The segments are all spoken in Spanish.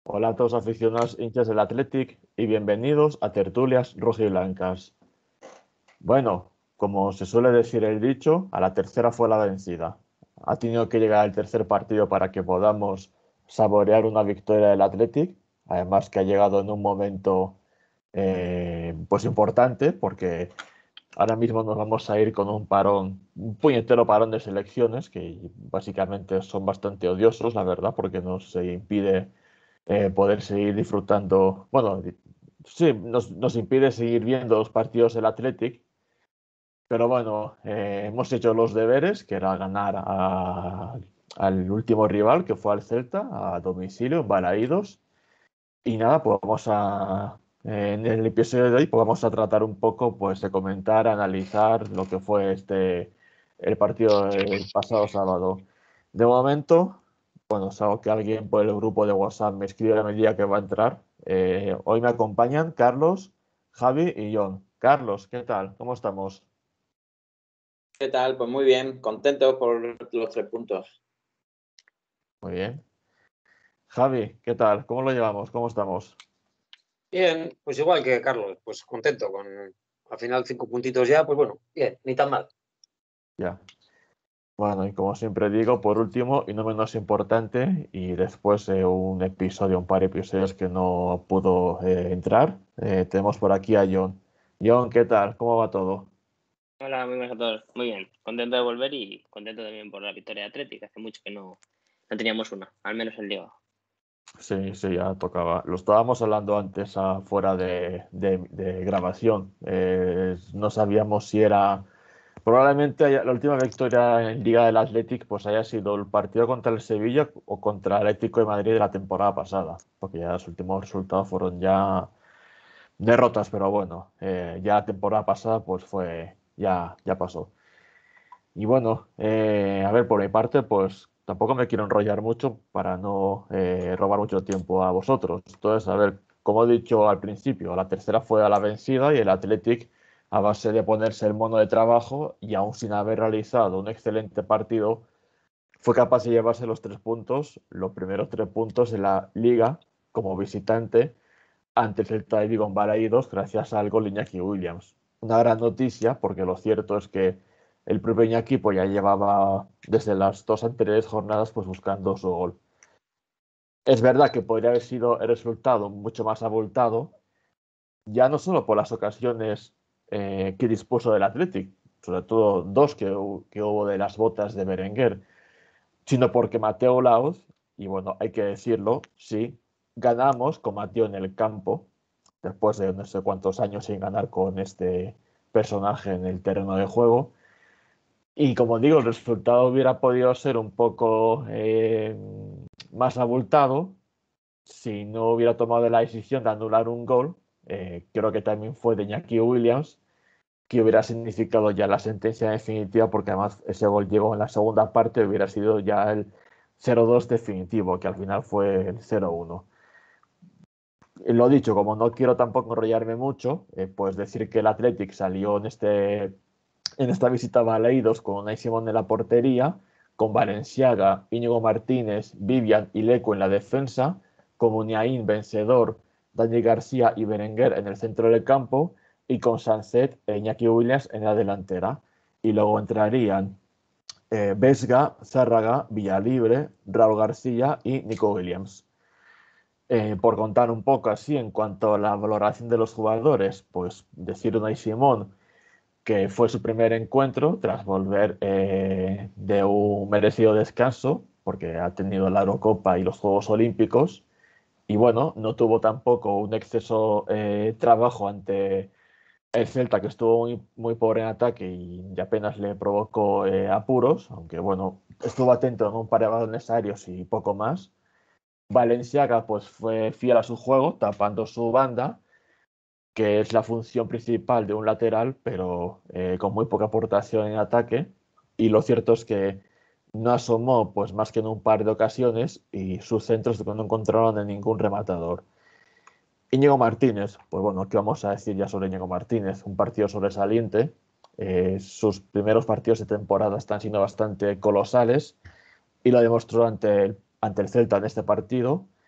Hola a todos aficionados hinchas del Athletic y bienvenidos a Tertulias Rojiblancas. Bueno, como se suele decir el dicho, a la tercera fue la vencida. Ha tenido que llegar el tercer partido para que podamos saborear una victoria del Athletic, además que ha llegado en un momento pues importante porque ahora mismo nos vamos a ir con un parón, un puñetero parón de selecciones que básicamente son bastante odiosos, la verdad, porque nos impide poder seguir disfrutando. Bueno, sí, nos impide seguir viendo los partidos del Athletic, pero bueno, hemos hecho los deberes, que era ganar al último rival, que fue al Celta, a domicilio, en Balaídos. Y nada, pues en el episodio de hoy, pues vamos a tratar un poco, pues, de comentar, analizar lo que fue el partido del pasado sábado. De momento, bueno, salvo que alguien por el grupo de WhatsApp me escriba el día que va a entrar. Hoy me acompañan Carlos, Javi y John. Carlos, ¿qué tal? ¿Cómo estamos? ¿Qué tal? Pues muy bien, contento por los 3 puntos. Muy bien. Javi, ¿qué tal? ¿Cómo lo llevamos? ¿Cómo estamos? Bien, pues igual que Carlos, pues contento con al final 5 puntitos ya, pues bueno, bien, ni tan mal. Ya. Bueno, y como siempre digo, por último y no menos importante, y después de un par de episodios que no pudo entrar, tenemos por aquí a John. John, ¿qué tal? ¿Cómo va todo? Hola, muy buenas a todos. Muy bien, contento de volver y contento también por la victoria de Atlético. Hace mucho que no teníamos una, al menos el Liga. Sí, sí, ya tocaba. Lo estábamos hablando antes fuera de grabación. No sabíamos si era. Probablemente la última victoria en Liga del Athletic pues haya sido el partido contra el Sevilla o contra el Atlético de Madrid de la temporada pasada, porque ya los últimos resultados fueron ya derrotas, pero bueno, ya la temporada pasada pues ya pasó. Y bueno, a ver, por mi parte, pues tampoco me quiero enrollar mucho para no robar mucho tiempo a vosotros. Entonces, a ver, como he dicho al principio, la tercera fue a la vencida y el Athletic, a base de ponerse el mono de trabajo y aún sin haber realizado un excelente partido, fue capaz de llevarse los 3 puntos, los primeros 3 puntos de la liga como visitante ante el Celta de Vigo en Balaídos gracias al gol de Iñaki Williams. Una gran noticia porque lo cierto es que el propio Iñaki pues, ya llevaba desde las 2 anteriores jornadas pues, buscando su gol. Es verdad que podría haber sido el resultado mucho más abultado, ya no solo por las ocasiones que dispuso del Athletic, sobre todo dos que hubo de las botas de Berenguer, sino porque Mateo Laoz, y bueno, hay que decirlo, sí, ganamos con Mateo en el campo, después de no sé cuántos años sin ganar con este personaje en el terreno de juego. Y como digo, el resultado hubiera podido ser un poco más abultado si no hubiera tomado la decisión de anular un gol. Creo que también fue de Iñaki Williams, que hubiera significado ya la sentencia definitiva, porque además ese gol llegó en la segunda parte, hubiera sido ya el 0-2 definitivo, que al final fue el 0-1. Lo dicho, como no quiero tampoco enrollarme mucho, pues decir que el Athletic salió en esta visita a Baleidos con Unai Simón en la portería, con Valenciaga, Íñigo Martínez, Vivian y Leco en la defensa, con Muniain vencedor, Dani García y Berenguer en el centro del campo, y con Sanzet e Iñaki Williams en la delantera. Y luego entrarían Vesga, Zárraga, Villalibre, Raúl García y Nico Williams. Por contar un poco así en cuanto a la valoración de los jugadores, pues decir Unai Simón que fue su primer encuentro tras volver de un merecido descanso, porque ha tenido la Eurocopa y los Juegos Olímpicos, y bueno, no tuvo tampoco un exceso trabajo ante el Celta, que estuvo muy pobre en ataque y apenas le provocó apuros, aunque bueno, estuvo atento en un par de balones aéreos y poco más. Valenciaga pues fue fiel a su juego, tapando su banda, que es la función principal de un lateral, pero con muy poca aportación en ataque. Y lo cierto es que no asomó pues más que en un par de ocasiones y sus centros no encontraron en ningún rematador. Íñigo Martínez, pues bueno, ¿qué vamos a decir ya sobre Íñigo Martínez? Un partido sobresaliente. Sus primeros partidos de temporada están siendo bastante colosales y lo demostró ante el Celta en este partido.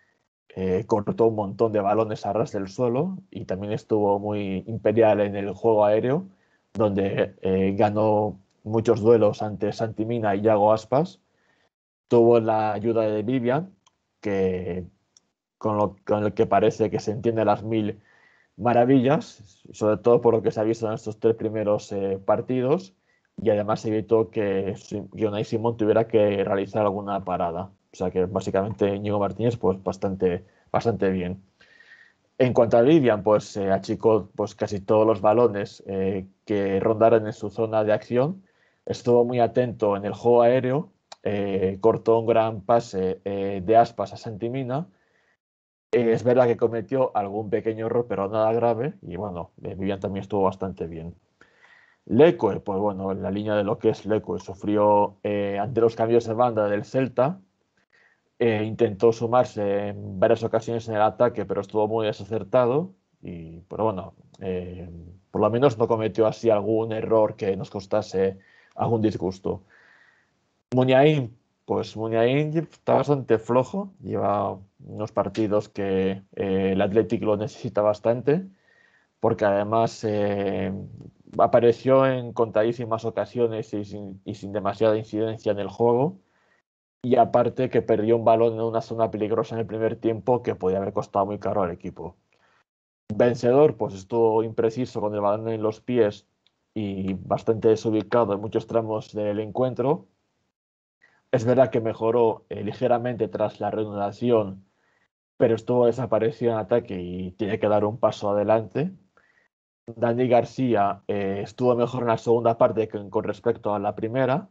cortó un montón de balones a ras del suelo y también estuvo muy imperial en el juego aéreo, donde ganó muchos duelos ante Santi Mina y Yago Aspas. Tuvo la ayuda de Vivian, que con el que parece que se entiende las mil maravillas, sobre todo por lo que se ha visto en estos 3 primeros partidos, y además evitó que Unai Simón tuviera que realizar alguna parada. O sea que básicamente Íñigo Martínez pues bastante bien. En cuanto a Vivian, pues achicó pues, casi todos los balones que rondaron en su zona de acción. Estuvo muy atento en el juego aéreo, cortó un gran pase de Aspas a Santimina. Es verdad que cometió algún pequeño error, pero nada grave. Y bueno, Vivian también estuvo bastante bien. Leque, pues bueno, en la línea de lo que es Leque, sufrió ante los cambios de banda del Celta. Intentó sumarse en varias ocasiones en el ataque, pero estuvo muy desacertado. Pero bueno, por lo menos no cometió así algún error que nos costase algún disgusto. Muniain, pues Muniain está bastante flojo, lleva unos partidos que el Athletic lo necesita bastante, porque además apareció en contadísimas ocasiones y sin demasiada incidencia en el juego, y aparte que perdió un balón en una zona peligrosa en el primer tiempo que podía haber costado muy caro al equipo. Vencedor, pues estuvo impreciso con el balón en los pies y bastante desubicado en muchos tramos del encuentro. Es verdad que mejoró ligeramente tras la reanudación, pero estuvo desaparecido en ataque y tiene que dar un paso adelante. Dani García estuvo mejor en la segunda parte con respecto a la primera.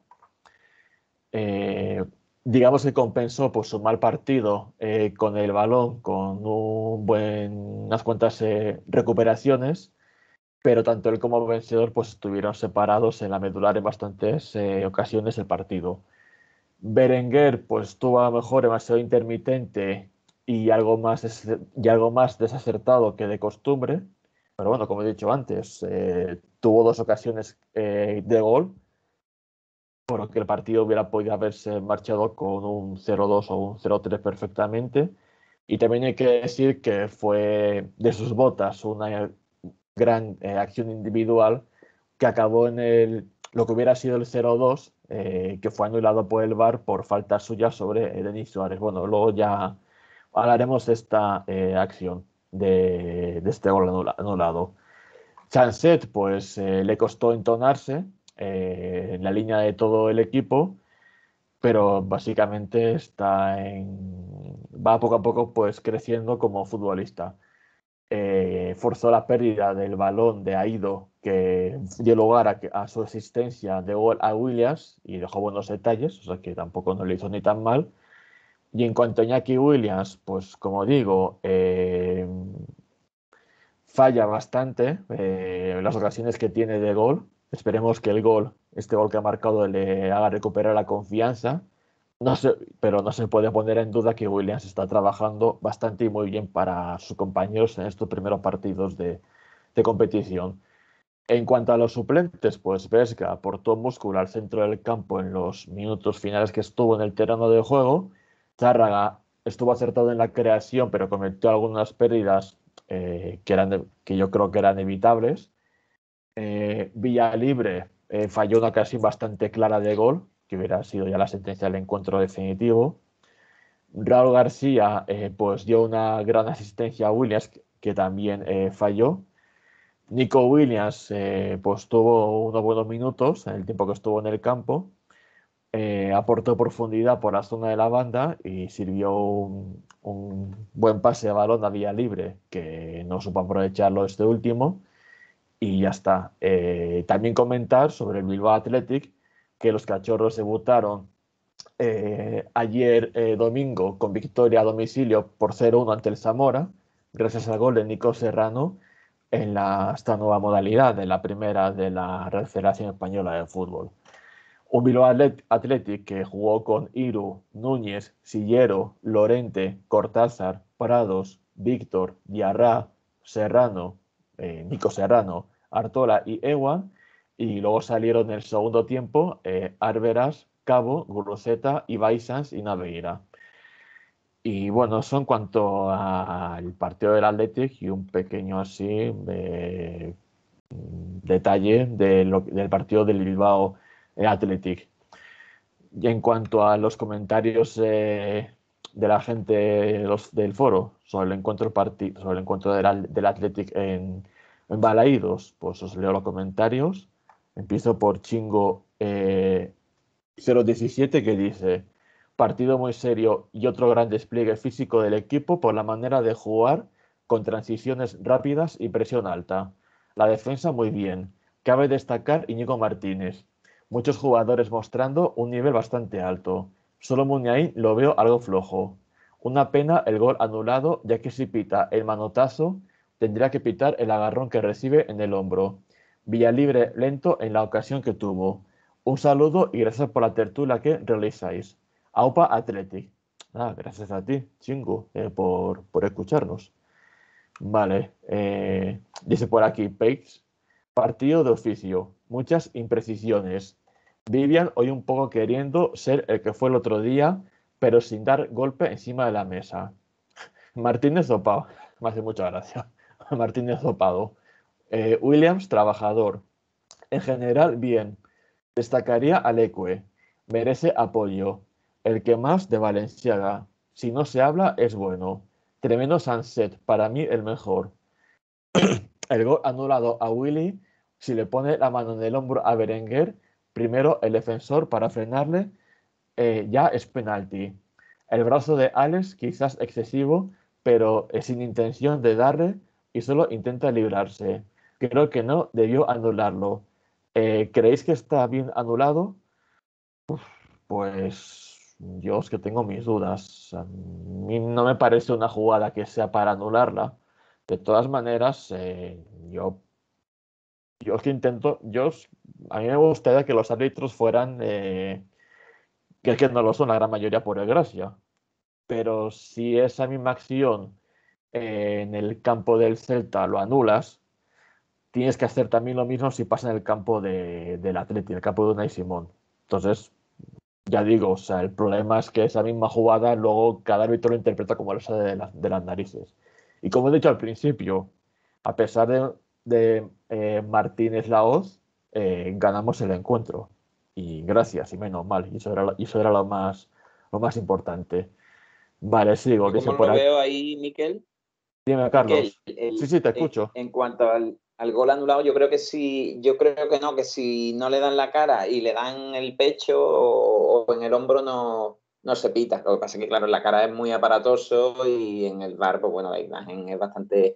Eh, digamos que compensó pues, su mal partido con el balón, con unas cuantas recuperaciones, pero tanto él como el Vencedor pues, estuvieron separados en la medular en bastantes ocasiones del partido. Berenguer pues estuvo a lo mejor demasiado intermitente y algo más desacertado que de costumbre, pero bueno, como he dicho antes, tuvo 2 ocasiones de gol, por lo que el partido hubiera podido haberse marchado con un 0-2 o un 0-3 perfectamente. Y también hay que decir que fue de sus botas una gran acción individual que acabó en lo que hubiera sido el 0-2, que fue anulado por el VAR por falta suya sobre Denis Suárez. Bueno, luego ya hablaremos de esta acción, de este gol anulado. Chanset, pues le costó entonarse en la línea de todo el equipo, pero básicamente va poco a poco pues creciendo como futbolista. Forzó la pérdida del balón de Aido, que dio lugar a su asistencia de gol a Williams y dejó buenos detalles, o sea que tampoco no le hizo ni tan mal. Y en cuanto a Iñaki Williams, pues como digo, falla bastante en las ocasiones que tiene de gol. Esperemos que este gol que ha marcado, le haga recuperar la confianza. No sé, pero no se puede poner en duda que Williams está trabajando bastante y muy bien para sus compañeros en estos primeros partidos de competición. En cuanto a los suplentes, pues Vesga aportó músculo al centro del campo en los minutos finales que estuvo en el terreno de juego. Zárraga estuvo acertado en la creación, pero cometió algunas pérdidas que yo creo que eran evitables. Villalibre falló una ocasión bastante clara de gol, que hubiera sido ya la sentencia del encuentro definitivo. Raúl García pues dio una gran asistencia a Williams, que también falló. Nico Williams pues tuvo unos buenos minutos en el tiempo que estuvo en el campo. Aportó profundidad por la zona de la banda y sirvió un buen pase de balón a vía libre, que no supo aprovecharlo este último. Y ya está. También comentar sobre el Bilbao Athletic, que los cachorros debutaron ayer domingo con victoria a domicilio por 0-1 ante el Zamora, gracias al gol de Nico Serrano en esta nueva modalidad de la primera de la Real Federación Española de Fútbol. Un Bilbao Athletic que jugó con Iru, Núñez, Sillero, Lorente, Cortázar, Prados, Víctor, Diarra, Serrano, Nico Serrano, Artola y Ewan, y luego salieron en el segundo tiempo Arberas, Cabo, Gurruzeta, Ibaizans y Naveira. Y bueno, eso en cuanto al partido del Athletic y un pequeño así detalle del partido del Bilbao Athletic. Y en cuanto a los comentarios de la gente del foro sobre el encuentro, sobre el encuentro del Athletic en Balaídos, pues os leo los comentarios. Empiezo por Chingo 017 que dice: partido muy serio y otro gran despliegue físico del equipo por la manera de jugar con transiciones rápidas y presión alta. La defensa muy bien. Cabe destacar Íñigo Martínez. Muchos jugadores mostrando un nivel bastante alto. Solo Muniain lo veo algo flojo. Una pena el gol anulado, ya que si pita el manotazo, tendría que pitar el agarrón que recibe en el hombro. Villalibre lento en la ocasión que tuvo. Un saludo y gracias por la tertulia que realizáis. Aupa Athletic. Gracias a ti, Chingu, por escucharnos. Vale. Dice por aquí, Paix. Partido de oficio. Muchas imprecisiones. Vivian hoy un poco queriendo ser el que fue el otro día, pero sin dar golpe encima de la mesa. Martínez dopado. Me hace mucha gracia. Martínez dopado. Williams, trabajador. En general, bien. Destacaría a Leque. Merece apoyo. El que más de Valenciaga. Si no se habla, es bueno. Tremendo Sunset. Para mí, el mejor. El gol anulado a Willy. Si le pone la mano en el hombro a Berenguer, primero el defensor para frenarle, ya es penalti. El brazo de Alex, quizás excesivo, pero sin intención de darle y solo intenta librarse. Creo que no debió anularlo. ¿Creéis que está bien anulado? Pues yo es que tengo mis dudas. A mí no me parece una jugada que sea para anularla. De todas maneras, yo es que intento, a mí me gustaría que los árbitros fueran, que es que no lo son la gran mayoría por desgracia, pero si esa misma acción en el campo del Celta lo anulas, tienes que hacer también lo mismo si pasa en el campo del Atleti, en el campo de Unai Simón. Entonces, ya digo, o sea, el problema es que esa misma jugada luego cada árbitro lo interpreta como le sale de las narices. Y como he dicho al principio, a pesar de Martínez Laoz, ganamos el encuentro. Y gracias, y menos mal. Y eso era lo más importante. Vale, sigo. Yo Dice como por lo aquí. veo ahí, Miquel, Dime, Miquel, Carlos. Sí, sí, te escucho. en cuanto al gol anulado, yo creo que sí, yo creo que no, que si no le dan la cara y le dan el pecho o en el hombro no se pita. Lo que pasa es que, claro, en la cara es muy aparatoso y en el bar, pues bueno, la imagen es bastante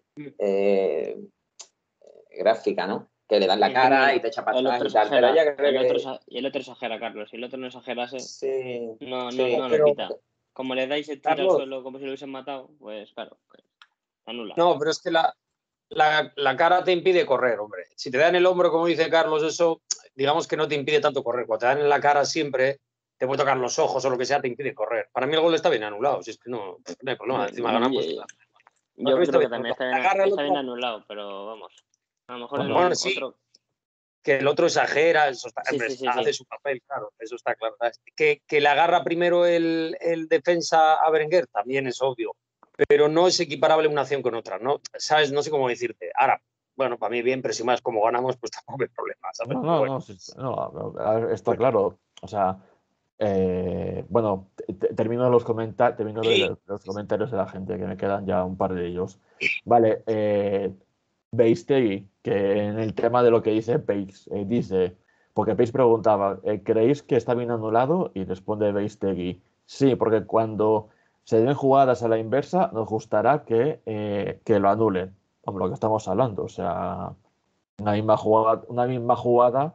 gráfica, ¿no? Que le dan la cara y te echa para El atrás otro y tal, pero exagera, ella creo que y el otro exagera, Carlos. Si el otro no exagerase, sí, no sí, lo Pero, pita. Como le dais y tira al Carlos, suelo como si lo hubiesen matado, pues claro, pues, anula. no, pero es que la cara te impide correr, hombre. Si te dan el hombro, como dice Carlos, eso, digamos que no te impide tanto correr. Cuando te dan en la cara siempre, te puede tocar los ojos o lo que sea, te impide correr. Para mí el gol está bien anulado, si es que no hay problema. Encima ganamos. Lo he Yo visto creo que bien también anulado. Agarra el está bien otro. anulado, pero vamos. A lo mejor Bueno, Bueno, el sí, otro. que el otro exagera, eso está, Sí, hombre, sí, sí, hace sí. su papel, claro, eso está claro. Que le agarra primero el defensa a Berenguer también es obvio, pero no es equiparable una acción con otra, ¿no? ¿Sabes? No sé cómo decirte. Ahora, bueno, para mí bien, pero si más como ganamos, pues tampoco hay problema, ¿sabes? no, Pero no, bueno, no, a ver, está bueno. claro. O sea, bueno, termino Sí, los comentarios de la gente, que me quedan ya un par de ellos. Vale, Beistegui, que en el tema de lo que dice Peix, dice, porque Peix preguntaba, ¿creéis que está bien anulado? Y responde Beistegui, sí, porque cuando se den jugadas a la inversa, nos gustará que lo anulen, como lo que estamos hablando. O sea, una misma jugada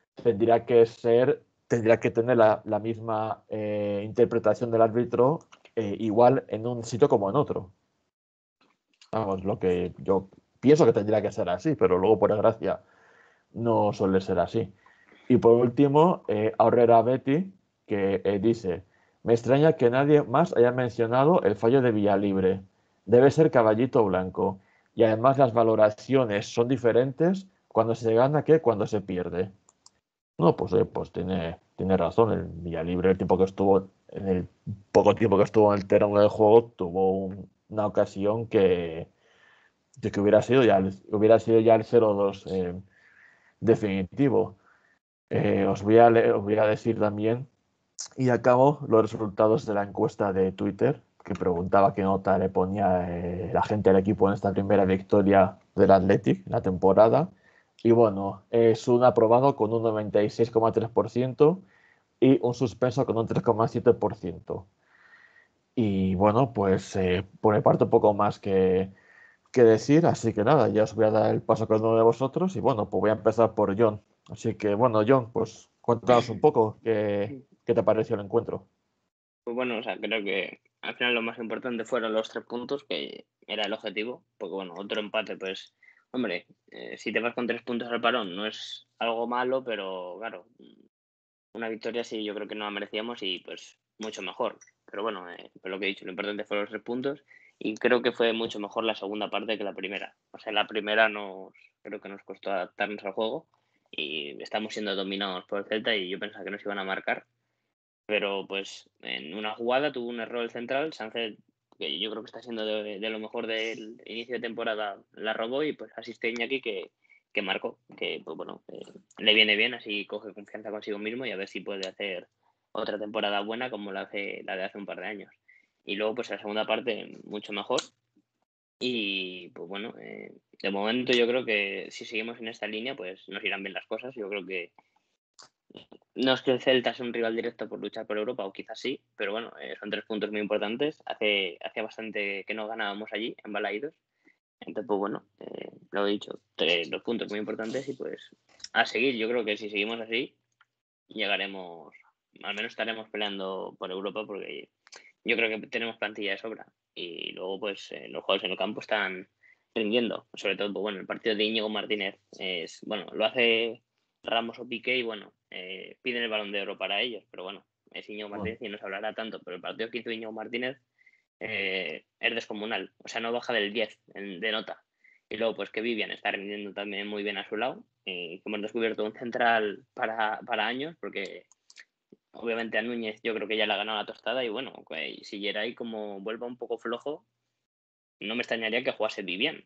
tendría que tener la misma interpretación del árbitro igual en un sitio como en otro. Vamos, lo que yo pienso que tendría que ser así, pero luego por desgracia no suele ser así. Y por último, Aurrera Betty, que dice, me extraña que nadie más haya mencionado el fallo de Villalibre. Debe ser caballito blanco. Y además las valoraciones son diferentes cuando se gana que cuando se pierde. No, pues tiene razón. El Villalibre, el tiempo que estuvo, en el poco tiempo que estuvo en el terreno del juego, tuvo una ocasión que hubiera sido ya el 0-2 definitivo. Os voy a decir también, y acabo, los resultados de la encuesta de Twitter, que preguntaba qué nota le ponía la gente al equipo en esta primera victoria del Athletic en la temporada. Y bueno, es un aprobado con un 96,3% y un suspenso con un 3,7%. Y bueno, pues por mi parte un poco más que decir, así que nada, ya os voy a dar el paso a cada uno de vosotros y bueno, pues voy a empezar por John. Así que bueno, John, pues cuéntanos un poco qué te pareció el encuentro. Pues bueno, o sea, creo que al final lo más importante fueron los 3 puntos, que era el objetivo, porque bueno, otro empate, pues, hombre, si te vas con 3 puntos al parón no es algo malo, pero claro, una victoria sí yo creo que no la merecíamos y pues mucho mejor. Pero bueno, por lo que he dicho, lo importante fueron los 3 puntos y creo que fue mucho mejor la segunda parte que la primera. O sea, la primera creo que nos costó adaptarnos al juego y estamos siendo dominados por el Celta y yo pensaba que nos iban a marcar. Pero pues en una jugada tuvo un error el central, Sánchez, que yo creo que está siendo de lo mejor del inicio de temporada, la robó y pues asiste Iñaki que marcó, que pues bueno, le viene bien, así coge confianza consigo mismo y a ver si puede hacer otra temporada buena como la de hace un par de años. Y luego pues la segunda parte mucho mejor y pues bueno, de momento yo creo que si seguimos en esta línea pues nos irán bien las cosas. Yo creo que no es que el Celta sea un rival directo por luchar por Europa, o quizás sí, pero bueno, son 3 puntos muy importantes. Hace bastante que no ganábamos allí, en Balaídos. Entonces, pues bueno, lo he dicho, 2 puntos muy importantes y pues a seguir. Yo creo que si seguimos así, llegaremos, al menos estaremos peleando por Europa porque yo creo que tenemos plantilla de sobra. Y luego, pues los jugadores en el campo están rindiendo. Sobre todo, pues bueno, el partido de Íñigo Martínez es, bueno, lo hace Ramos o Piqué y bueno, piden el Balón de Oro para ellos, pero bueno, es Íñigo Martínez y no se hablará tanto, pero el partido que hizo Íñigo Martínez es descomunal, o sea, no baja del 10 de nota. Y luego, pues que Vivian está rindiendo también muy bien a su lado, que hemos descubierto un central para años, porque obviamente a Núñez yo creo que ya le ha ganado la tostada y bueno, pues, si Geray como vuelva un poco flojo, no me extrañaría que jugase Vivian.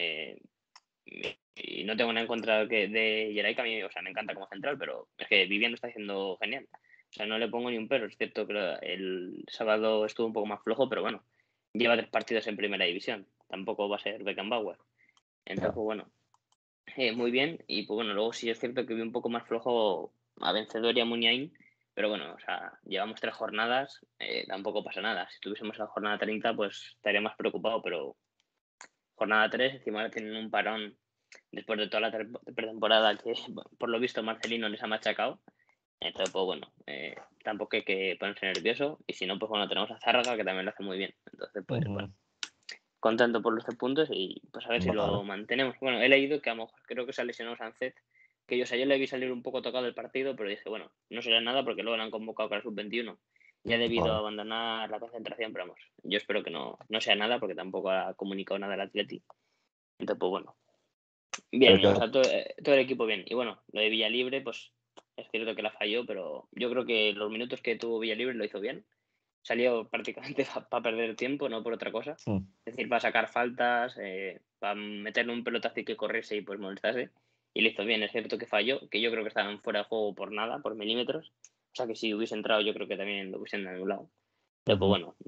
Y no tengo nada en contra de Geray, que a mí, o sea, me encanta como central, pero es que Vivian lo está haciendo genial. O sea, no le pongo ni un pero. Es cierto que el sábado estuvo un poco más flojo, pero bueno, lleva 3 partidos en primera división. Tampoco va a ser Beckenbauer. Entonces, pues bueno, muy bien. Y pues bueno, luego sí es cierto que vi un poco más flojo a Vencedor y a Muniain. Pero bueno, o sea, llevamos 3 jornadas, tampoco pasa nada. Si tuviésemos la jornada 30, pues estaría más preocupado, pero jornada 3, encima tienen un parón después de toda la pretemporada que por lo visto Marcelino les ha machacado. Entonces, pues bueno, tampoco hay que ponerse nervioso. Y si no, pues bueno, tenemos a Zárraga que también lo hace muy bien. Entonces, pues bueno, contento por los 3 puntos y pues a ver si lo mantenemos. Bueno, he leído que a lo mejor creo que se ha lesionado Sánchez, que yo le vi salir un poco tocado del partido, pero dije, bueno, no será nada porque luego lo han convocado para el sub-21. Ya ha debido abandonar la concentración, pero vamos, yo espero que no sea nada porque tampoco ha comunicado nada el Atleti. Entonces, pues bueno, bien, o sea, todo el equipo bien. Y bueno, lo de Villalibre, pues es cierto que la falló, pero yo creo que los minutos que tuvo Villalibre lo hizo bien. Salió prácticamente para perder tiempo, no por otra cosa. Es decir, para sacar faltas, para meterle un pelotazo y que corriese y pues molestase. Y lo hizo bien. Es cierto que falló, que yo creo que estaban fuera de juego por nada, por milímetros. O sea que si hubiese entrado, yo creo que también lo hubiesen anulado. Pero pues bueno,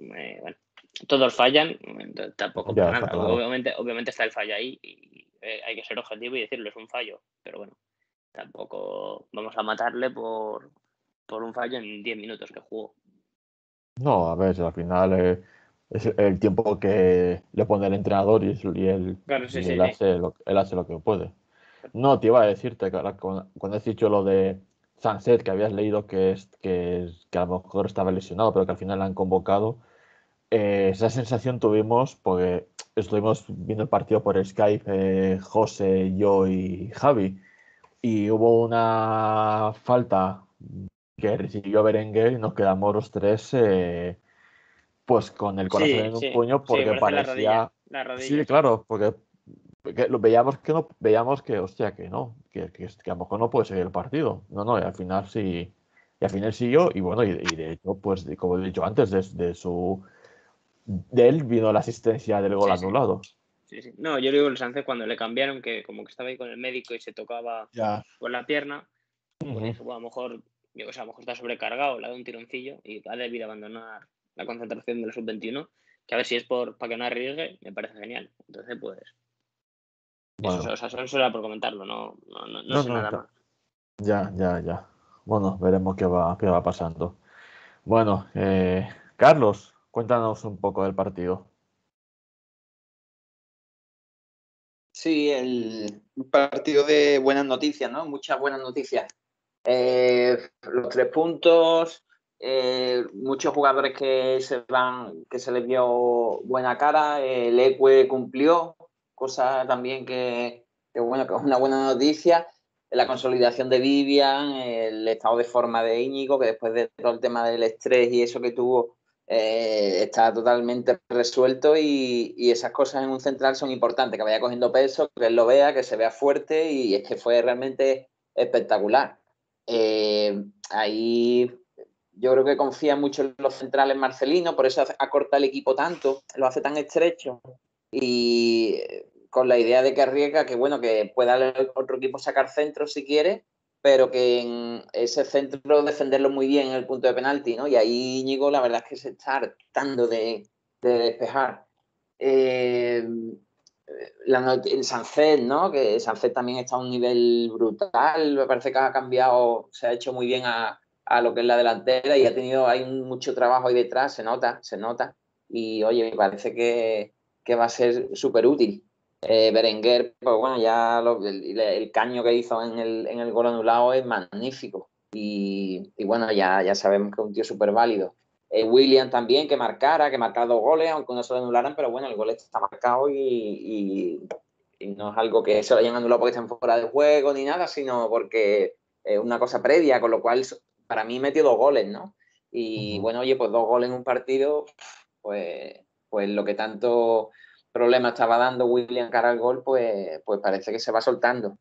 todos fallan, entonces tampoco pasa nada. Claro. Obviamente está el fallo ahí y hay que ser objetivo y decirlo, es un fallo. Pero bueno, tampoco vamos a matarle por un fallo en 10 minutos que jugó. No, a ver, al final es el tiempo que le pone el entrenador y él hace lo que puede. No, te iba a decirte, cuando has dicho lo de Sunset, que habías leído que a lo mejor estaba lesionado, pero que al final la han convocado. Esa sensación tuvimos porque estuvimos viendo el partido por Skype, José, yo y Javi, y hubo una falta que recibió Berenguer y nos quedamos los tres pues con el corazón en un puño porque parecía... la rodilla, sí, claro, porque lo veíamos hostia, que no, que a lo mejor no puede seguir el partido. No, y al final sí Y al final siguió, y bueno, y de hecho, pues como he dicho antes, de él vino la asistencia del gol Sí, sí. anulado. Sí, sí. No, yo digo el Sánchez cuando le cambiaron, que como que estaba ahí con el médico y se tocaba Ya. con la pierna, pues Ujú. dije, bueno, a lo mejor, yo que sé, a lo mejor está sobrecargado, le ha dado un tironcillo y ha debido abandonar la concentración del sub-21, que a ver si es para que no arriesgue, me parece genial. Entonces, pues, eso, Bueno, o sea, solo era por comentarlo, no no, sé no, nada más. ya. Bueno, veremos qué va pasando. Bueno, Carlos, cuéntanos un poco del partido. Sí, un partido de buenas noticias, ¿no? Muchas buenas noticias. Los 3 puntos, muchos jugadores que se les vio buena cara, el Ecue cumplió, cosa también bueno, que es una buena noticia. La consolidación de Vivian, el estado de forma de Íñigo, que después de todo el tema del estrés y eso que tuvo, está totalmente resuelto y esas cosas en un central son importantes, que vaya cogiendo peso, que él lo vea, que se vea fuerte y es que fue realmente espectacular. Ahí yo creo que confía mucho en los centrales Marcelino, por eso acorta el equipo tanto, lo hace tan estrecho y con la idea de que arriesga que bueno, que pueda otro equipo sacar centros si quiere, pero que en ese centro defenderlo muy bien en el punto de penalti, ¿no? Y ahí Íñigo la verdad es que se está hartando de despejar. En Sancet, ¿no? Que Sancet también está a un nivel brutal, me parece que ha cambiado, se ha hecho muy bien a lo que es la delantera y hay mucho trabajo ahí detrás, se nota. Y oye, me parece que va a ser súper útil. Berenguer, pues bueno, ya el caño que hizo en el gol anulado es magnífico. Y bueno, ya sabemos que es un tío súper válido. William también, que marcara 2 goles, aunque no se lo anularan, pero bueno, el gol está marcado y no es algo que se lo hayan anulado porque estén fuera de juego ni nada, sino porque es una cosa previa, con lo cual para mí metió 2 goles, ¿no? Y bueno, oye, pues 2 goles en un partido, pues lo que tanto problema estaba dando William cara al gol, pues parece que se va soltando.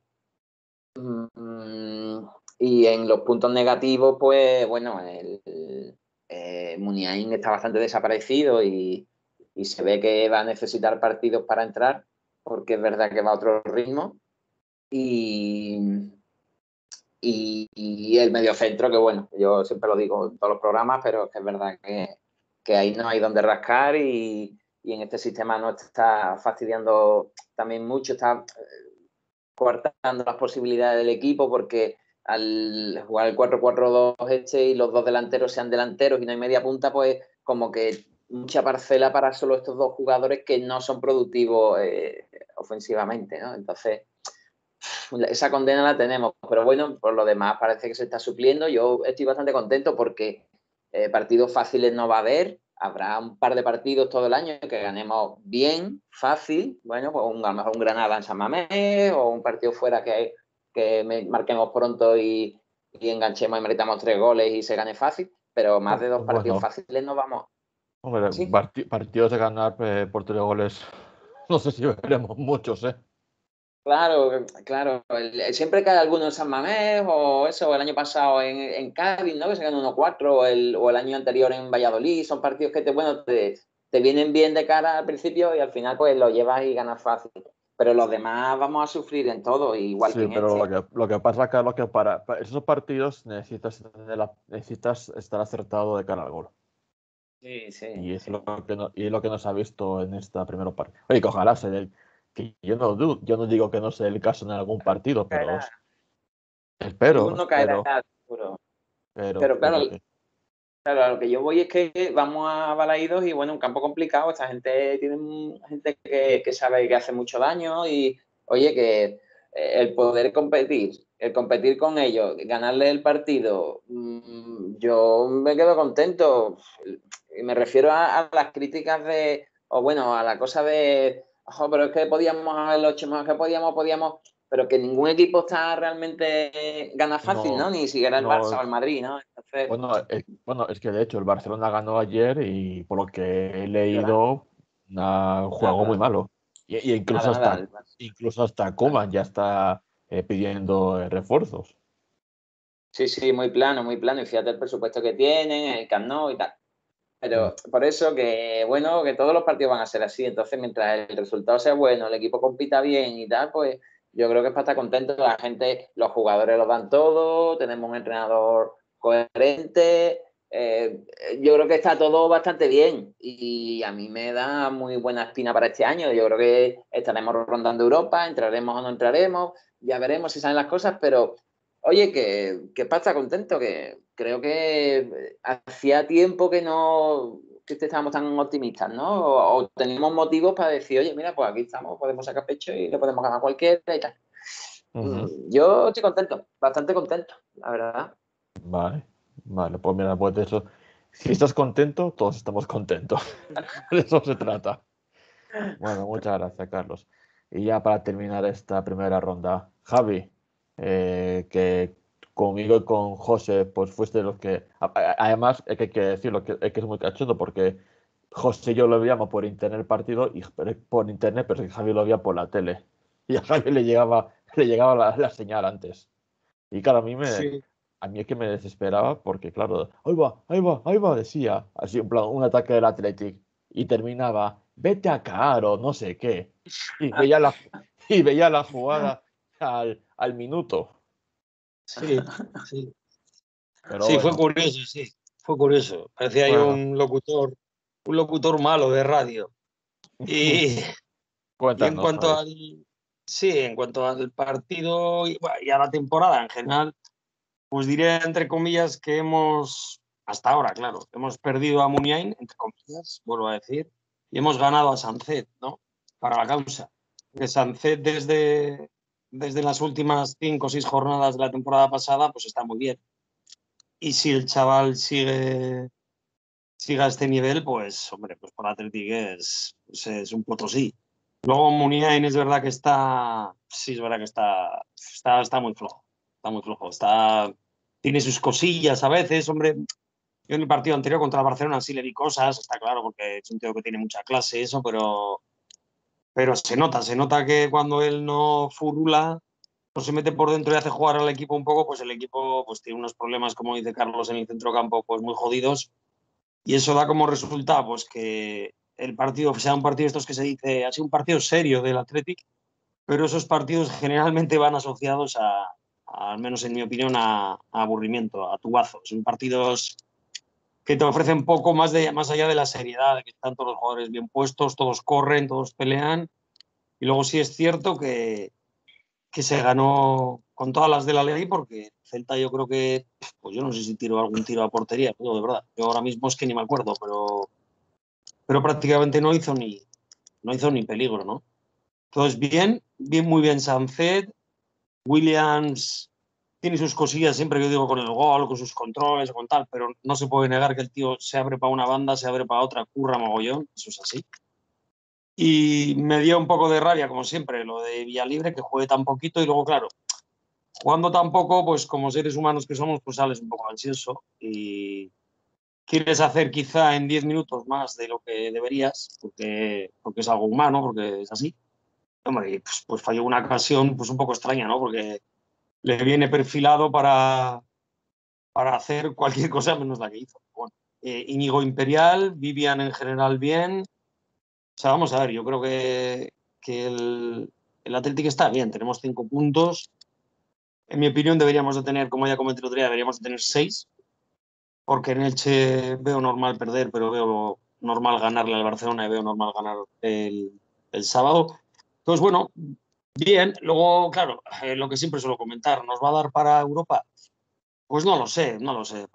Y en los puntos negativos, pues bueno, Muniain está bastante desaparecido y se ve que va a necesitar partidos para entrar, porque es verdad que va a otro ritmo. Y, y el mediocentro, que bueno, yo siempre lo digo en todos los programas, pero es que es verdad que ahí no hay donde rascar y en este sistema no está fastidiando también mucho, está coartando las posibilidades del equipo porque al jugar el 4-4-2 y los 2 delanteros sean delanteros y no hay media punta, pues como que mucha parcela para solo estos 2 jugadores que no son productivos ofensivamente, ¿no? Entonces, esa condena la tenemos, pero bueno, por lo demás parece que se está supliendo. Yo estoy bastante contento porque partidos fáciles no va a haber. Habrá un par de partidos todo el año que ganemos bien, fácil. Bueno, pues a lo mejor un Granada en San Mamés o un partido fuera que marquemos pronto y enganchemos y metamos 3 goles y se gane fácil. Pero más de 2 partidos Bueno, fáciles no vamos. hombre, Sí. partidos de ganar por 3 goles, no sé si veremos muchos, ¿eh? Claro. Siempre cae alguno en San Mamés o eso, el año pasado en Cádiz, ¿no? Que se ganó 1-4 o el año anterior en Valladolid. Son partidos que te vienen bien de cara al principio y al final pues lo llevas y ganas fácil. Pero los demás vamos a sufrir en todo, igual que Sí, en pero este. lo que pasa, Carlos, que para esos partidos necesitas estar acertado de cara al gol. Sí, Y es sí. y es lo que nos ha visto en esta primera parte. Oye, que ojalá se dé, que yo no digo que no sea el caso en algún partido, pero Caerá, ninguno caerá, espero, seguro. pero, Pero pero claro, que claro, a lo que yo voy es que vamos a Balaídos y bueno, un campo complicado. Esta gente tiene gente que sabe que hace mucho daño y oye, que el competir con ellos, ganarle el partido, yo me quedo contento. Y me refiero a las críticas o bueno, a la cosa de, ojo, pero es que podíamos haberlo hecho más, que podíamos, pero que ningún equipo está realmente gana fácil, ¿no? no, Ni siquiera el Barça no, o el Madrid, ¿no? Entonces, bueno, es que de hecho el Barcelona ganó ayer y por lo que he llorar. leído, jugó muy Nada, malo. Y nada. incluso hasta Koeman ya está pidiendo refuerzos. Sí, muy plano, y fíjate el presupuesto que tienen, el Camp Nou y tal. Pero por eso que, bueno, que todos los partidos van a ser así. Entonces, mientras el resultado sea bueno, el equipo compita bien y tal, pues yo creo que es para estar contento. La gente, los jugadores lo dan todo, tenemos un entrenador coherente. Yo creo que está todo bastante bien y a mí me da muy buena espina para este año. Yo creo que estaremos rondando Europa, entraremos o no entraremos, ya veremos si salen las cosas, pero oye, que para estar contento, que creo que hacía tiempo que no que estábamos tan optimistas, ¿no? O teníamos motivos para decir, oye, mira, pues aquí estamos, podemos sacar pecho y le podemos ganar a cualquiera y tal. Yo estoy contento, bastante contento, la verdad. Vale, pues mira, pues de eso, si estás contento, todos estamos contentos. De eso se trata. Bueno, muchas gracias, Carlos. Y ya para terminar esta primera ronda, Javi, que conmigo y con José, pues fuiste los que. Además, es que hay que decirlo, que es muy cachondo, porque José y yo lo veíamos por internet el partido, por internet, pero es que Javi lo veía por la tele. Y a Javi le llegaba la señal antes. Y claro, Sí. a mí es que me desesperaba porque, claro, ahí va, decía, así en plan, un ataque del Athletic y terminaba, vete a Caro, no sé qué. Y veía la, y veía la jugada al minuto. Sí, sí. Pero Sí, fue bueno, curioso, sí. Fue curioso. Parecía ahí bueno, un locutor malo de radio. Y, y en cuéntanos, cuanto Javi. al, sí, en cuanto al partido y, bueno, y a la temporada en general, pues diré entre comillas que hasta ahora, claro, hemos perdido a Muniain, entre comillas, vuelvo a decir, y hemos ganado a Sancet, ¿no? Para la causa. Que Sancet desde las últimas 5 o 6 jornadas de la temporada pasada, pues está muy bien. Y si el chaval sigue a este nivel, pues, hombre, pues por Athletic es un potosí. Luego Muniain es verdad que sí, es verdad que está muy flojo. Está muy flojo. Tiene sus cosillas a veces, hombre. Yo en el partido anterior contra el Barcelona sí le vi cosas, está claro, porque es un tío que tiene mucha clase, eso, pero se nota que cuando él no furula, no se mete por dentro y hace jugar al equipo un poco, pues el equipo pues tiene unos problemas, como dice Carlos, en el centrocampo, pues muy jodidos. Y eso da como resultado pues que el partido sea un partido estos que se dice, ha sido un partido serio del Athletic, pero esos partidos generalmente van asociados al menos en mi opinión, a aburrimiento, a tubazos. Son partidos que te ofrecen poco más allá de la seriedad, de que están todos los jugadores bien puestos, todos corren, todos pelean. Y luego sí es cierto que se ganó con todas las de la ley, porque Celta yo creo que, pues yo no sé si tiró algún tiro a portería, pero de verdad, yo ahora mismo es que ni me acuerdo, pero prácticamente no hizo ni peligro, ¿no? Entonces, muy bien Sancet, Williams tiene sus cosillas siempre, yo digo, con el gol, con sus controles, con tal, pero no se puede negar que el tío se abre para una banda, se abre para otra, curra mogollón, eso es así. Y me dio un poco de rabia, como siempre, lo de Villalibre, que juegue tan poquito y luego, claro, jugando tan poco, pues como seres humanos que somos, pues sales un poco ansioso y quieres hacer quizá en 10 minutos más de lo que deberías, porque es algo humano, porque es así. Hombre, y pues falló una ocasión pues un poco extraña, ¿no? Porque le viene perfilado para hacer cualquier cosa menos la que hizo. Bueno, Íñigo Imperial, Vivian en general bien. O sea, vamos a ver, yo creo que el Atlético está bien, tenemos 5 puntos. En mi opinión deberíamos de tener, como ya comenté el otro día, deberíamos de tener 6, porque en Elche veo normal perder, pero veo normal ganarle al Barcelona y veo normal ganar el sábado. Entonces, bueno, bien. Luego, claro, lo que siempre suelo comentar, ¿nos va a dar para Europa? Pues no lo sé,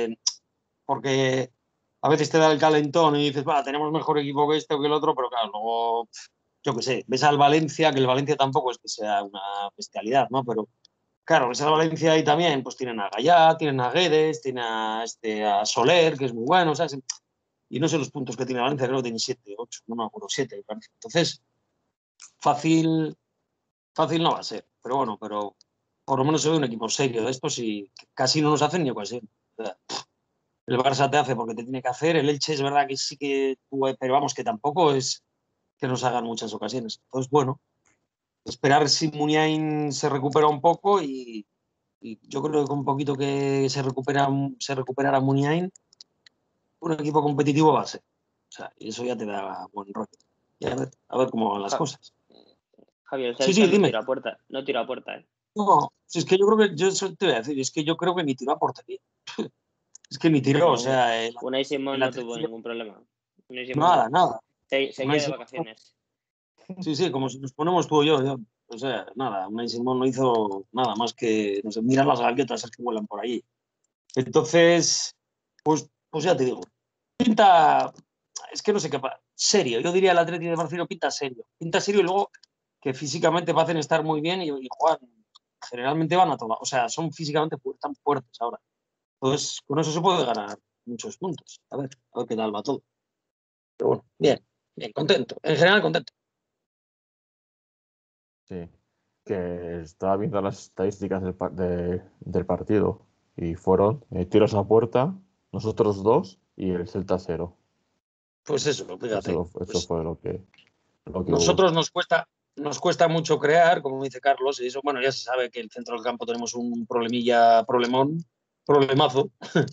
porque a veces te da el calentón y dices, va, tenemos mejor equipo que este o que el otro, pero claro, luego, yo qué sé, ves al Valencia, que el Valencia tampoco es que sea una bestialidad, ¿no? Pero claro, ves al Valencia ahí también, pues tienen a Gallá, tienen a Guedes, tienen a Soler, que es muy bueno, ¿sabes? Y no sé los puntos que tiene Valencia, creo que tiene 7, 8, no me acuerdo, 7, me parece. Entonces, fácil, fácil no va a ser, pero bueno, pero por lo menos se ve un equipo serio de estos y casi no nos hacen ni ocasión. O sea, el Barça te hace porque te tiene que hacer, el Elche es verdad que sí que, pero vamos, que tampoco es que nos hagan muchas ocasiones. Entonces, bueno, esperar si Muniain se recupera un poco Y yo creo que con un poquito que se recuperara Muniain, un equipo competitivo va a ser. O sea, y eso ya te da buen rollo. Y a ver cómo van las cosas. Javier, Sí, Celta dime. no tira a puerta, ¿eh? No, si es que yo creo que, yo eso te voy a decir, es que yo creo que ni tiró a portería. Es que ni tiró, o sea, Unai Simón el no tuvo Atlético, ningún problema. Unai Simón nada. seguía de vacaciones. Sí, como si nos ponemos tú y yo. O sea, nada, Unai Simón no hizo nada más que, no sé, mirar las gaviotas que vuelan por allí. Entonces, pues ya te digo, pinta, es que no sé qué, serio, yo diría el Atlético de Marcelo pinta serio y luego que físicamente parecen estar muy bien y juegan, generalmente van a tomar, o sea, son físicamente tan fuertes ahora. Entonces, con eso se puede ganar muchos puntos. A ver qué tal va todo. Pero bueno, bien, contento. En general, contento. Sí, que estaba viendo las estadísticas del partido y fueron tiros a puerta, nosotros 2 y el Celta 0. Pues eso, fíjate. Eso Pues fue lo que hubo. nosotros nos cuesta mucho crear, como dice Carlos, y eso, bueno, ya se sabe que en el centro del campo tenemos un problemazo,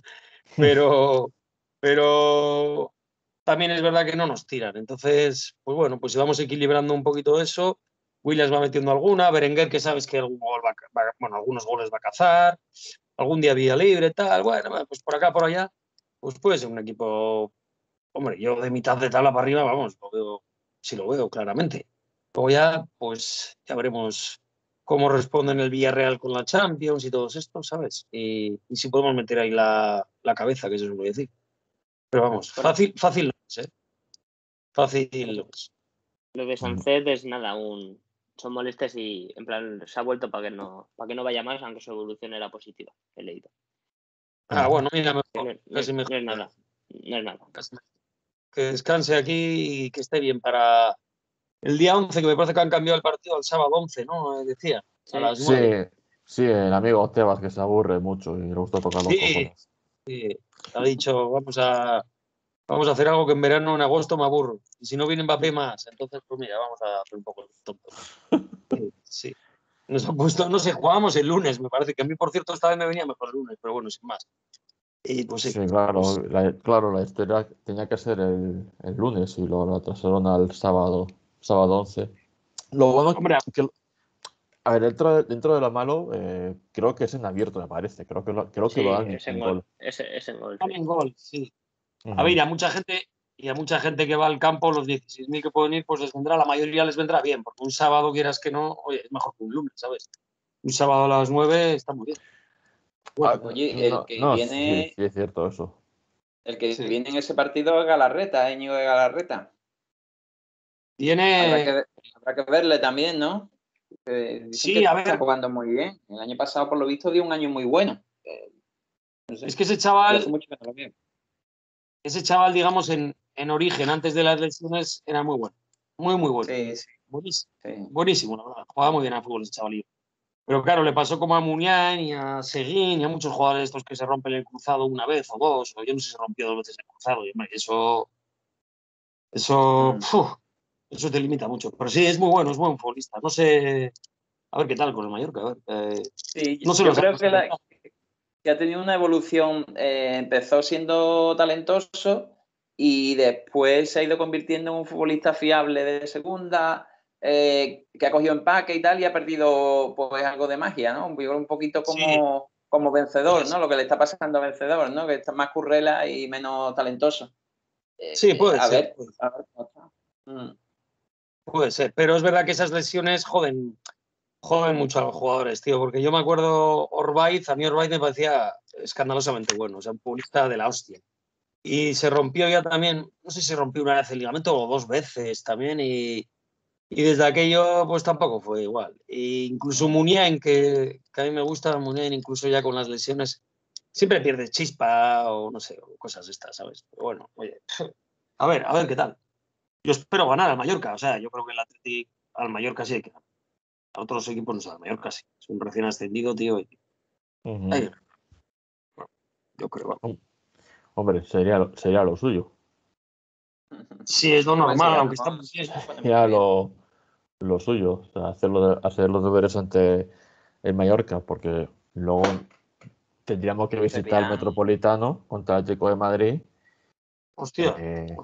pero también es verdad que no nos tiran. Entonces, pues bueno, pues si vamos equilibrando un poquito eso, Williams va metiendo alguna, Berenguer, que sabes que algún gol bueno, algunos goles va a cazar, algún día vía libre, tal, bueno, pues por acá, por allá, pues puede ser un equipo, hombre, yo de mitad de tabla para arriba, vamos, lo veo claramente. Luego ya, pues ya veremos cómo responden el Villarreal con la Champions y todos estos, ¿sabes? Y si podemos meter ahí la cabeza, que eso es lo que decir. Pero vamos, fácil no es, ¿eh? Fácil no es. Lo de Sancet es nada, son molestias y en plan se ha vuelto para que no vaya más, aunque su evolución era positiva, he leído. Bueno, mira, Casi mejor. No es nada. Que descanse aquí y que esté bien para el día 11, que me parece que han cambiado el partido al sábado 11, ¿no? Decía, sí. A las 9. Sí, el amigo Tebas que se aburre mucho y le gusta tocar los cojones. Sí, ha dicho, vamos a hacer algo que en verano, en agosto, me aburro. Y si no viene Mbappé más, entonces, pues mira, vamos a hacer un poco el tonto. Sí. Nos han puesto, no sé, jugábamos el lunes, me parece que a mí, por cierto, esta vez me venía mejor el lunes, pero bueno, sin más. Y pues sí. Sí, claro, la historia tenía que ser el lunes y lo atrasaron al sábado 11. Lo bueno Hombre, que, a ver, dentro de lo malo, creo que es en abierto, me parece. Creo que lo dan es en en gol. gol. Es en gol. sí. En gol, sí. Uh-huh. A ver, y a mucha gente que va al campo, los 16.000 que pueden ir, pues la mayoría les vendrá bien, porque un sábado, quieras que no, oye, es mejor que un lunes, ¿sabes? Un sábado a las 9 está muy bien. Bueno, Oye, el que viene, sí, es cierto eso. el que viene en ese partido es Galarreta, Íñigo de Galarreta. Tiene. Habrá que verle también, ¿no? Dicen Sí, que a está ver, jugando muy bien. El año pasado, por lo visto, dio un año muy bueno. No sé. es que ese Yo hace chaval, mucho que no lo veo. digamos, en origen, antes de las lesiones, era muy bueno. Muy bueno. Sí. Buenísimo. Sí. Buenísimo, la verdad. Jugaba muy bien al fútbol ese chavalillo. Pero claro, le pasó como a Muniain y a Seguín y a muchos jugadores estos que se rompen el cruzado una vez o dos, o yo no sé si se rompió 2 veces el cruzado. Y, hombre, eso te limita mucho. Pero sí, es muy bueno, es buen futbolista. No sé, a ver qué tal con el Mallorca. A ver, Sí, no se yo lo creo sabe. que ha tenido una evolución. Empezó siendo talentoso y después se ha ido convirtiendo en un futbolista fiable de segunda, que ha cogido empaque y tal, y ha perdido pues algo de magia, ¿no? Un poquito como Vencedor, ¿no? Lo que le está pasando a Vencedor, ¿no? Que está más currela y menos talentoso. Sí, puede A ser. ver cómo está. Puede ser. Pero es verdad que esas lesiones joden mucho a los jugadores, tío, porque yo me acuerdo a mí Orbaiz me parecía escandalosamente bueno, o sea, un futbolista de la hostia. Y se rompió ya también, no sé si se rompió una vez el ligamento o 2 veces también, y desde aquello pues tampoco fue igual. E incluso Muniain, que a mí me gusta, Muniain incluso ya con las lesiones, siempre pierde chispa o no sé, o cosas estas, ¿sabes? Pero bueno, oye, a ver qué tal. Yo espero ganar al Mallorca, o sea, yo creo que el Atleti al Mallorca sí hay que ganar. A otros equipos no sé, al Mallorca sí. Es un recién ascendido, tío. Uh-huh. Yo creo. Hombre, sería lo suyo. Sí, es lo normal, aunque está muy bien. Sería lo suyo, o sea, hacer los deberes ante el Mallorca, porque Luego tendríamos que visitar el Serían- Metropolitano contra el Atlético de Madrid. Hostia.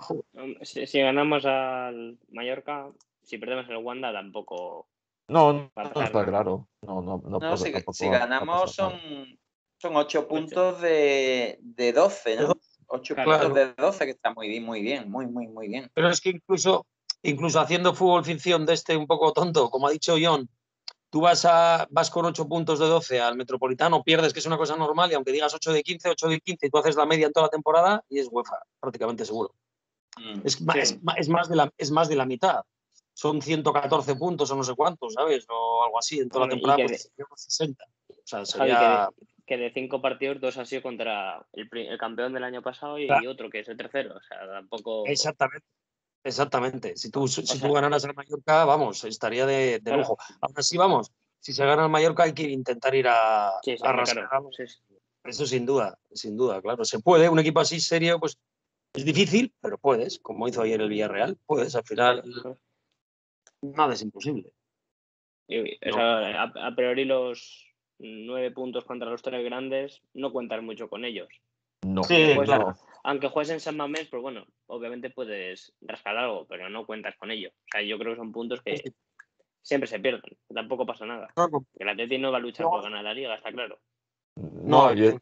Si ganamos al Mallorca, si perdemos el Wanda, tampoco No, va a no pasar está nada. claro. No, No, tampoco si va a ganamos pasar nada. son 8 puntos de 12, ¿no? 8 Claro. puntos de 12, que está muy bien, muy bien. Pero es que incluso haciendo fútbol ficción de este un poco tonto, como ha dicho John, tú vas con 8 puntos de 12 al Metropolitano, pierdes, que es una cosa normal, y aunque digas 8 de 15, y tú haces la media en toda la temporada, y es UEFA, prácticamente seguro. Es más de la mitad. Son 114 puntos o no sé cuántos, ¿sabes? O algo así, en toda la temporada, pues 60. O sea, Javi, sería... que de 5 partidos, 2 han sido contra el campeón del año pasado y Claro. otro que es el tercero. O sea, tampoco... Exactamente. Si tú sea, ganaras al Mallorca, vamos, estaría de claro. lujo. Aún así, vamos, si se gana al Mallorca hay que intentar ir a Sí, rascar claro. algo. Sí. Eso sin duda, claro. Se puede, un equipo así serio, pues es difícil, pero puedes, como hizo ayer el Villarreal, puedes, al final nada es imposible. O sea, a priori los 9 puntos contra los 3 grandes no cuentas mucho con ellos. No, Sí, Pues, claro. Aunque juegues en San Mamés, pues bueno, obviamente puedes rascar algo, pero no cuentas con ello. O sea, yo creo que son puntos que siempre se pierden, tampoco pasa nada. El Atleti no va a luchar por ganar la Liga, está claro. No, y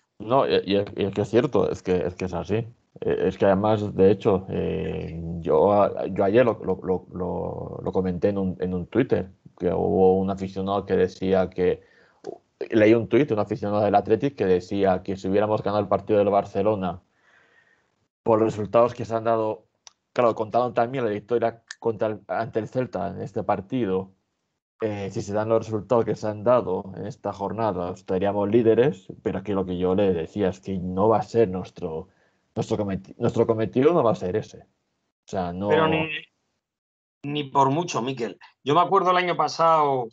es que es cierto, es que es así. Es que además, de hecho, yo ayer lo comenté en un Twitter, que hubo un aficionado que decía que, leí un tuit, un aficionado del Athletic que decía que si hubiéramos ganado el partido del Barcelona por los resultados que se han dado, claro, contaron también la victoria ante el Celta en este partido. Si se dan los resultados que se han dado en esta jornada, estaríamos líderes, pero aquí lo que yo le decía es que no va a ser nuestro cometido, no va a ser ese. O sea, no. Pero ni por mucho, Miquel. Yo me acuerdo el año pasado,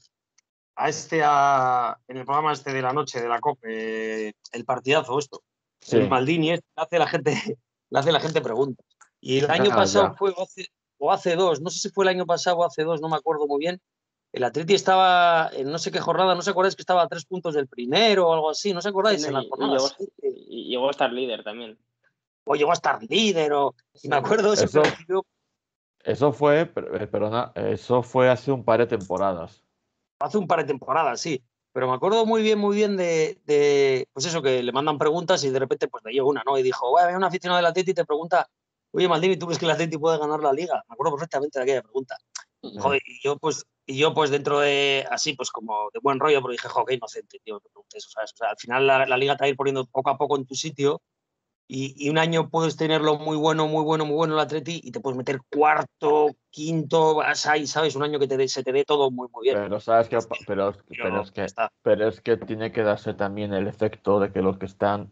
en el programa este de la noche de la COPE, el partidazo esto, Sí. el Maldini, le hace la gente preguntas. Y el año pasado fue, o hace 2, no sé si fue el año pasado o hace 2, no me acuerdo muy bien. El Atleti estaba en no sé qué jornada, ¿no os acordáis que estaba a 3 puntos del primero o algo así? ¿No os acordáis? En las jornadas. Y llegó a estar líder también. O llegó a estar líder, y me acuerdo eso que recibió. Eso fue, perdona, eso fue hace un par de temporadas. Hace un par de temporadas, sí. Pero me acuerdo muy bien de pues eso, que le mandan preguntas y de repente pues le llegó una, ¿no? Y dijo, hay un aficionado del Atleti y te pregunta, oye, Maldini, ¿tú crees que el Atleti puede ganar la Liga? Me acuerdo perfectamente de aquella pregunta. Joder, y yo pues dentro de, así pues como de buen rollo, pero dije, joder, qué inocente, tío, que preguntes eso, ¿sabes? O sea, al final la Liga te va a ir poniendo poco a poco en tu sitio y un año puedes tenerlo muy bueno el Atleti y te puedes meter cuarto, quinto, vas ahí, ¿sabes? Un año que se te dé todo muy bien. Pero sabes que, pero es que tiene que darse también el efecto de que los que están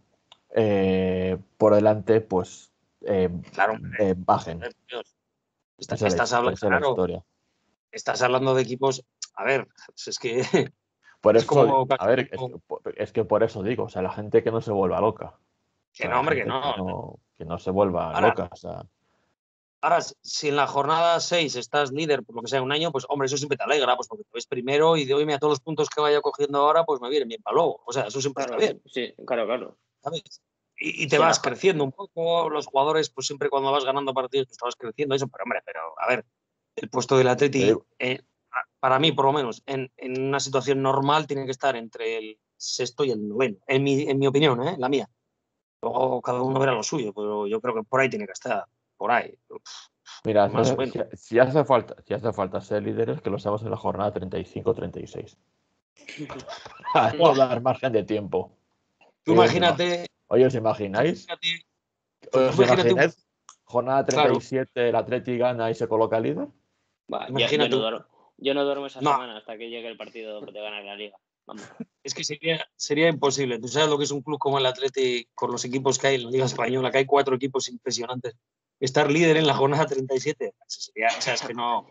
por delante, pues Claro, bajen. estás hablando, Esa es la historia. Estás hablando de equipos, a ver, es que Por es eso, como a ver, es que por eso digo, o sea, la gente que no se vuelva loca. que no, hombre, que no se vuelva loca. O sea. Ahora, si en la jornada 6 estás líder, por lo que sea, un año, pues hombre, eso siempre te alegra, pues porque te ves primero y de hoy, mira, todos los puntos que vaya cogiendo ahora, pues me vienen bien para luego. O sea, eso siempre está bien. Sí, claro. ¿Sabes? Y te vas creciendo un poco, los jugadores, pues siempre cuando vas ganando partidos, pues te vas creciendo, eso, pero hombre, a ver, el puesto del Atleti, para mí, por lo menos, en una situación normal, tiene que estar entre el sexto y el noveno, en mi opinión, la mía. Luego cada uno verá lo suyo, pero yo creo que por ahí tiene que estar, por ahí. Mira, Más o menos. si hace falta ser líderes, que lo seamos en la jornada 35-36. No dar margen de tiempo. Tú imagínate. Oye, ¿os imagináis? Jornada 37, claro. El Atleti gana y se coloca líder. Yo no duermo esa semana hasta que llegue el partido de ganar la Liga. Vamos. Es que sería imposible. Tú sabes lo que es un club como el Atleti con los equipos que hay en la Liga Española, que hay 4 equipos impresionantes. Estar líder en la jornada 37, o sea, es que no.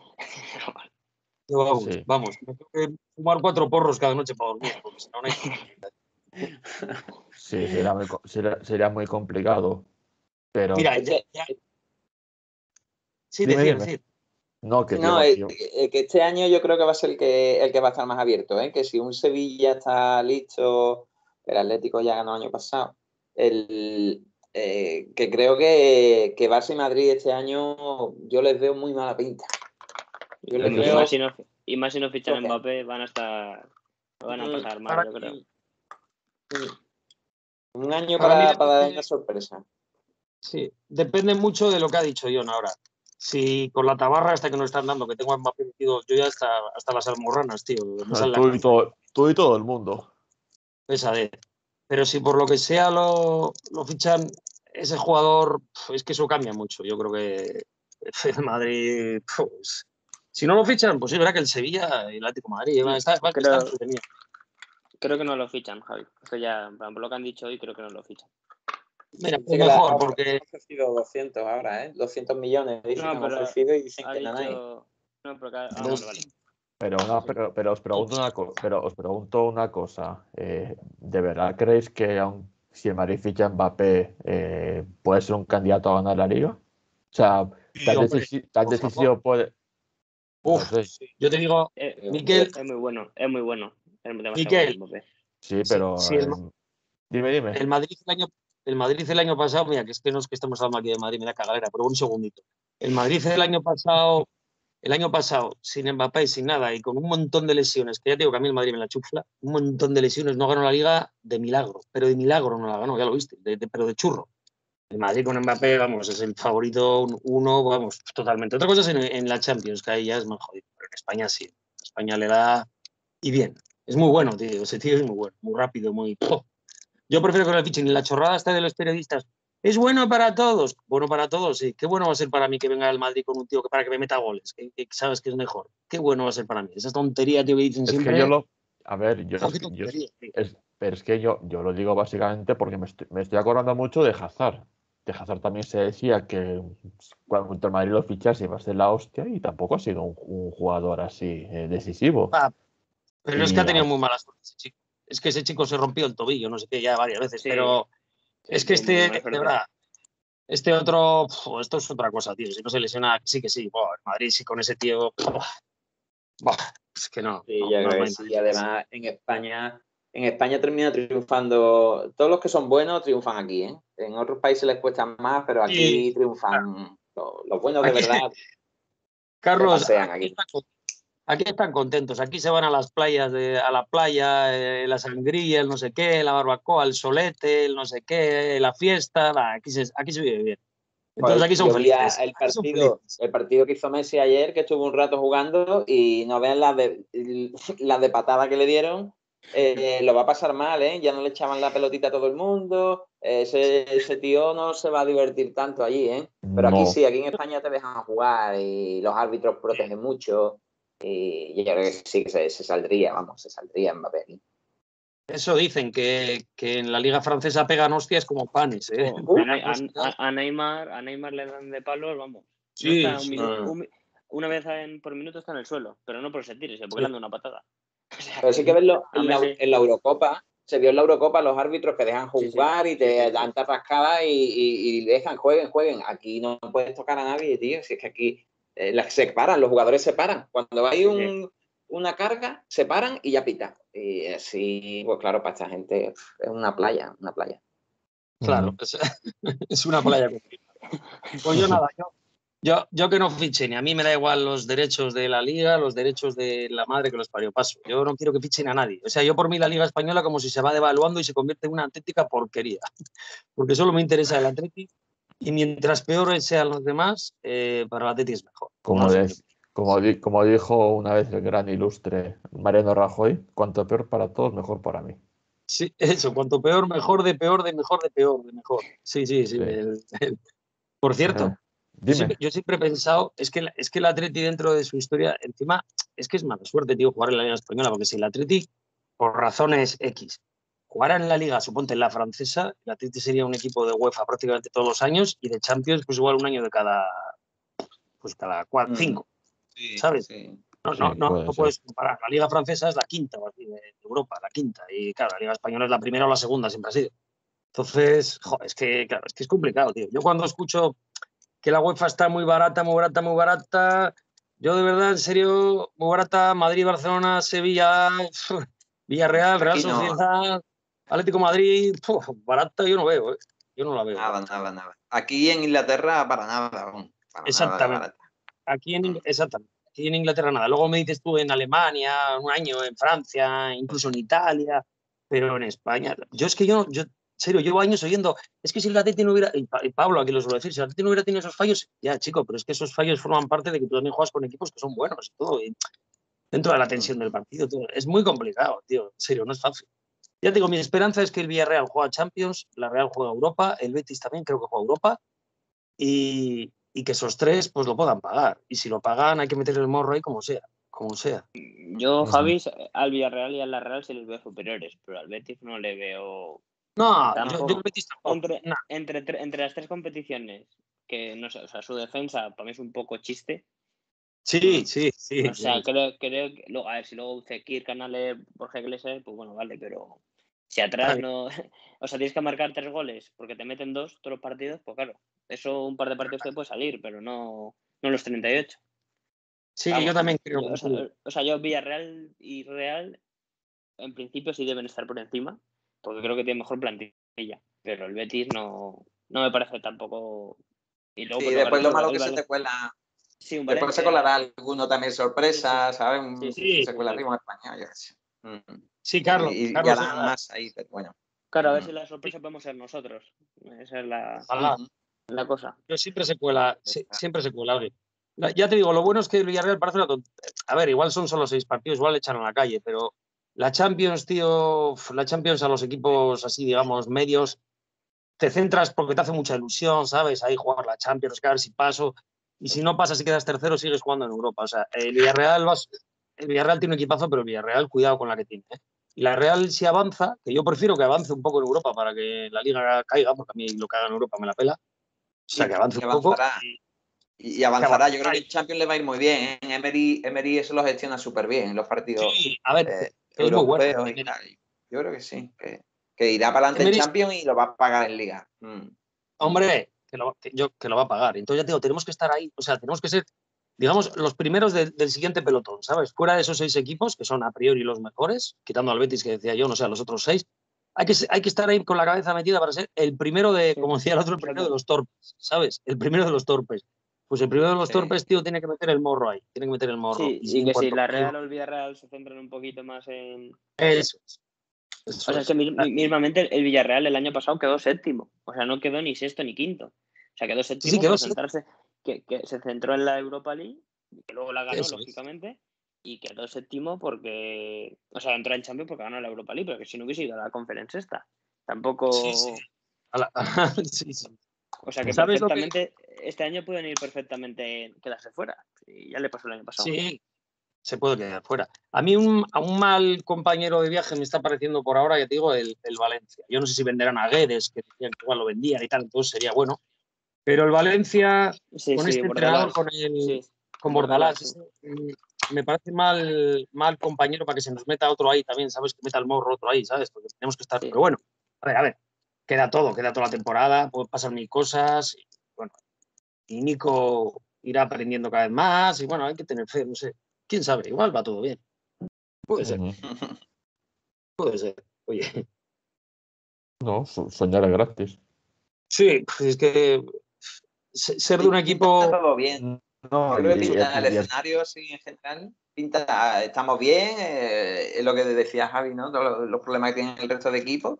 Vamos, me tengo que fumar 4 porros cada noche para dormir, porque si no, no hay. Sí, sería muy complicado. Pero. Mira, sí, decir. No, que No, digo, que este año yo creo que va a ser el que va a estar más abierto, ¿eh? Que si un Sevilla está listo, el Atlético ya ganó el año pasado, que creo que Barça y Madrid este año yo les veo muy mala pinta. Yo les Y veo más si no fichan a flojean. Mbappé, van a pasar mal, yo creo. Un año Para mí para dar depende, una sorpresa. sí, depende mucho de lo que ha dicho John ahora. Si con la tabarra esta que nos están dando, que tengo a Mbappé metido, yo ya hasta las almorranas, tío, me sale la cabeza. tú y todo el mundo. Pesadez. Pero si por lo que sea lo fichan, ese jugador, es que eso cambia mucho. Yo creo que el Madrid, pues, si no lo fichan, pues sí, verá que el Sevilla y el Atlético de Madrid está entretenido. Creo que no lo fichan, Javi. Esto ya, por lo que han dicho hoy, creo que no lo fichan. Mira, Sí pues que mejor, han porque ofrecido 200 ahora, ¿eh? 200 millones dicen No, que han pero ofrecido y dicen ha que nada. dicho. No, pero dos- vale. Pero os pregunto os pregunto una cosa. ¿De verdad creéis que si el Madrid ficha a Mbappé puede ser un candidato a ganar la Liga? O sea, Sí, hombre, tan por decisivo favor. puede. No Uf, sé. yo te digo, Miquel, Es muy bueno, es muy bueno. Es demasiado bueno, Miquel, Mbappé. Sí, si, pero si dime. el Madrid el Madrid el año pasado, mira, que es que no es que estamos hablando aquí de Madrid, me da cagalera, pero un segundito. El Madrid el año pasado, sin Mbappé y sin nada, y con un montón de lesiones, que ya digo que a mí el Madrid me la chufla, un montón de lesiones, no ganó la Liga de milagro, pero de milagro no la ganó, ya lo viste, pero de churro. El Madrid con Mbappé, vamos, es el favorito uno, vamos, totalmente. Otra cosa es en la Champions, que ahí ya es más jodido, pero en España sí. En España le da y bien. Es muy bueno, tío, ese tío es muy bueno, muy rápido, muy... ¡Oh! Yo prefiero que lo fichen. Y la chorrada esta de los periodistas, es bueno para todos. Bueno para todos, sí. Qué bueno va a ser para mí que venga al Madrid con un tío para que me meta goles, que sabes que es mejor. Qué bueno va a ser para mí. Esa tontería, tío, que dicen Es que siempre. A ver, ¡Oh, qué tontería, tío! pero es que yo lo digo básicamente porque me estoy acordando mucho de Hazard. De Hazard también se decía que cuando el Madrid lo fichase iba a ser la hostia y tampoco ha sido un jugador así decisivo. Ah, pero es que ha Y tenido muy mala suerte ese chico. Es que ese chico se rompió el tobillo, no sé qué, ya varias veces. Sí, Pero es que tuvo muy mala de suerte. verdad, este otro, esto es otra cosa, tío. Si no se lesiona, sí que sí. Buah, el Madrid, sí, con ese tío. Es que no. Sí, No, yo no creo que hay sí. Y Madrid. además en España termina triunfando. Todos los que son buenos triunfan aquí, ¿eh? En otros países les cuesta más, pero aquí Sí, triunfan los buenos de aquí, verdad. Se Carlos, pasean aquí. aquí están contentos. Aquí se van a las playas, a la playa, la sangría, el no sé qué, la barbacoa, el solete, el no sé qué, la fiesta. Aquí se vive bien. Entonces Pues aquí son yo vi felices. el Aquí son felices. partido que hizo Messi ayer, que estuvo un rato jugando y no vean las de patada que le dieron. Lo va a pasar mal, ¿eh? Ya no le echaban la pelotita a todo el mundo. Ese tío no se va a divertir tanto allí, ¿eh? Pero aquí no. sí, aquí en España te dejan jugar y los árbitros protegen mucho. Y yo creo que sí que se saldría, vamos, se saldría Mbappé aquí. Eso dicen, que en la liga francesa pegan hostias como panes, ¿eh? A Neymar le dan de palos, vamos. No Sí, está sí. una vez por minuto está en el suelo, pero no por sentirse, porque le han dado una patada. O sea, Pero sí que verlo a Messi, en la Eurocopa. Se vio en la Eurocopa los árbitros que dejan sí, jugar y te sí. dan tarrascadas y dejan, jueguen. Aquí no puedes tocar a nadie, tío. Si es que aquí se paran, los jugadores se paran. Cuando hay una carga, se paran y ya pita. Y así, pues claro, para esta gente es una playa, una playa. Claro, es una playa. Pues yo nada, yo que no fiche, ni a mí me da igual los derechos de la liga, los derechos de la madre que los parió, paso. Yo no quiero que fichen a nadie. O sea, yo por mí la liga española como si se va devaluando y se convierte en una auténtica porquería. Porque solo me interesa el Atleti y mientras peores sean los demás, para el Atleti es mejor. Como siempre. Como dijo una vez el gran ilustre Mariano Rajoy, cuanto peor para todos, mejor para mí. Sí, eso, cuanto peor, mejor, de peor, de mejor, de peor, de mejor. Sí. Sí. Por cierto, Dime. yo siempre he pensado, es que el Atleti dentro de su historia, encima, es que es mala suerte, tío, jugar en la Liga Española, porque si el Atleti, por razones X, jugara en la Liga, suponte en la francesa, el Atleti sería un equipo de UEFA prácticamente todos los años y de Champions, pues igual un año de cada 5, ¿sabes? Sí. No Puede ser. puedes comparar. La Liga Francesa es la quinta de Europa, la quinta. Y claro, la Liga Española es la primera o la segunda, siempre ha sido. Entonces, joder, claro, es que es complicado, tío. Yo cuando escucho que la UEFA está muy barata, muy barata, muy barata, Yo de verdad, en serio, muy barata, Madrid, Barcelona, Sevilla, Villarreal, Real Aquí no, Sociedad, Atlético de Madrid, barata yo no veo, yo no la veo. nada. Aquí en Inglaterra para nada, aún, para nada de Exactamente. barata. Exactamente. Aquí en Inglaterra nada. Luego me dices tú en Alemania, un año en Francia, incluso en Italia, pero en España. Yo es que yo en serio, llevo años oyendo, es que si el Atleti no hubiera, y Pablo aquí lo suele decir, si el Atleti no hubiera tenido esos fallos, ya chico, pero es que esos fallos forman parte de que tú también juegas con equipos que son buenos y todo, y dentro de la tensión del partido, todo. Es muy complicado, tío, en serio, no es fácil. Ya te digo, mi esperanza es que el Villarreal juega Champions, la Real juega Europa, el Betis también creo que juega Europa, y que esos tres pues lo puedan pagar. Y si lo pagan hay que meter el morro ahí como sea, como sea. Yo, Javi, al Villarreal y a la Real sí les veo superiores, pero al Betis no le veo No, yo el tampoco. Betis tampoco. No. Entre las tres competiciones, que no sé, o sea, su defensa para mí es un poco chiste. Sí. O sea, creo que luego, a ver, si luego Fekir, Canales, Borja Iglesias, pues bueno, vale, pero si atrás no. O sea, tienes que marcar 3 goles porque te meten 2 todos los partidos, pues claro, eso un par de partidos te puede salir, pero no los 38. Sí, Vamos, yo también creo yo, que o sea, yo Villarreal y Real en principio sí deben estar por encima, porque creo que tiene mejor plantilla, pero el Betis no me parece tampoco. Y luego, Sí, pues después lo malo el que se te Valencia. cuela. Sí, un Después se Valencia. colará alguno también sorpresa, ¿sabes? Sí, Se cuela arriba un español, yo qué sé. sí, Carlos, Y Carlos, harán más ahí, pero bueno. Claro, a ver si la sorpresa podemos ser nosotros. Esa es ojalá. la cosa. Pero siempre se cuela alguien. Ya te digo, lo bueno es que el Villarreal parece una A ver, igual son solo 6 partidos, igual le echan a la calle, pero la Champions, tío, la Champions a los equipos así, digamos, medios, te centras porque te hace mucha ilusión, ¿sabes? Ahí jugar la Champions, que a ver si paso. Y si no pasas y quedas tercero, sigues jugando en Europa. O sea, el Villarreal tiene un equipazo, pero el Villarreal, cuidado con la que tiene. ¿Eh? Y la Real, si avanza, que yo prefiero que avance un poco en Europa para que la liga caiga, porque a mí lo que haga en Europa me la pela. O sea, que avance Y un poco. avanzará. Y Que avanzará. Yo creo avanzará. que el Champions le va a ir muy bien. ¿Eh? Emery eso lo gestiona súper bien en los partidos Sí, a ver, es muy bueno. europeos y tal. Yo creo que sí. Que irá para adelante en Emery, Champions y lo va a pagar en Liga. hombre, que lo va a pagar. Entonces ya te digo, tenemos que estar ahí. O sea, tenemos que ser, digamos, los primeros del siguiente pelotón, ¿sabes? Fuera de esos 6 equipos, que son a priori los mejores, quitando al Betis, que decía yo, no sé, a los otros 6, hay que estar ahí con la cabeza metida para ser el primero de, Sí, como decía el otro, el primero de exacto. los torpes, ¿sabes? El primero de los torpes. Pues el primero de los torpes, tío, tiene que meter el morro ahí, tiene que meter el morro. Sí, Y y en que si cuanto la que Real o el Villarreal se centran un poquito más en. eso es, O eso sea, es que es. mismamente el Villarreal el año pasado quedó séptimo. O sea, no quedó ni sexto ni quinto. O sea, quedó Sí, séptimo quedó por así, centrarse, que se centró en la Europa League, que luego la ganó, eso es. lógicamente, y quedó séptimo porque. O sea, entró en Champions porque ganó la Europa League, pero que si no hubiese ido a la Conference esta. Sí, sí. Tampoco. Sí, sí. O sea, que ¿Sabes lo que? perfectamente. Este año pueden ir perfectamente quedarse fuera. Y ya le pasó el año pasado. Sí, se puede quedar fuera. A mí a un mal compañero de viaje me está pareciendo por ahora, ya te digo, el Valencia. Yo no sé si venderán a Guedes, que decían que igual lo vendían y tal, entonces sería bueno. Pero el Valencia, Sí, con sí, este entrenador, Bordalás. Sí, con Bordalás, Bordalás, sí. me parece mal compañero para que se nos meta otro ahí también, ¿sabes? Que meta el morro otro ahí, ¿sabes? Porque tenemos que estar. Sí. Pero bueno, a ver, queda toda la temporada, pueden pasar mil cosas. Y, bueno, y Nico irá aprendiendo cada vez más, y bueno, hay que tener fe, no sé. Quién sabe, igual va todo bien. Puede ser, puede ser. Oye, No, soñar es gratis. sí, pues es que ser de un Pinta equipo. todo bien. No, Yo creo que pinta el escenario así en general. Pinta, estamos bien, es lo que decía Javi, ¿no? Todos los problemas que tienen el resto de equipos.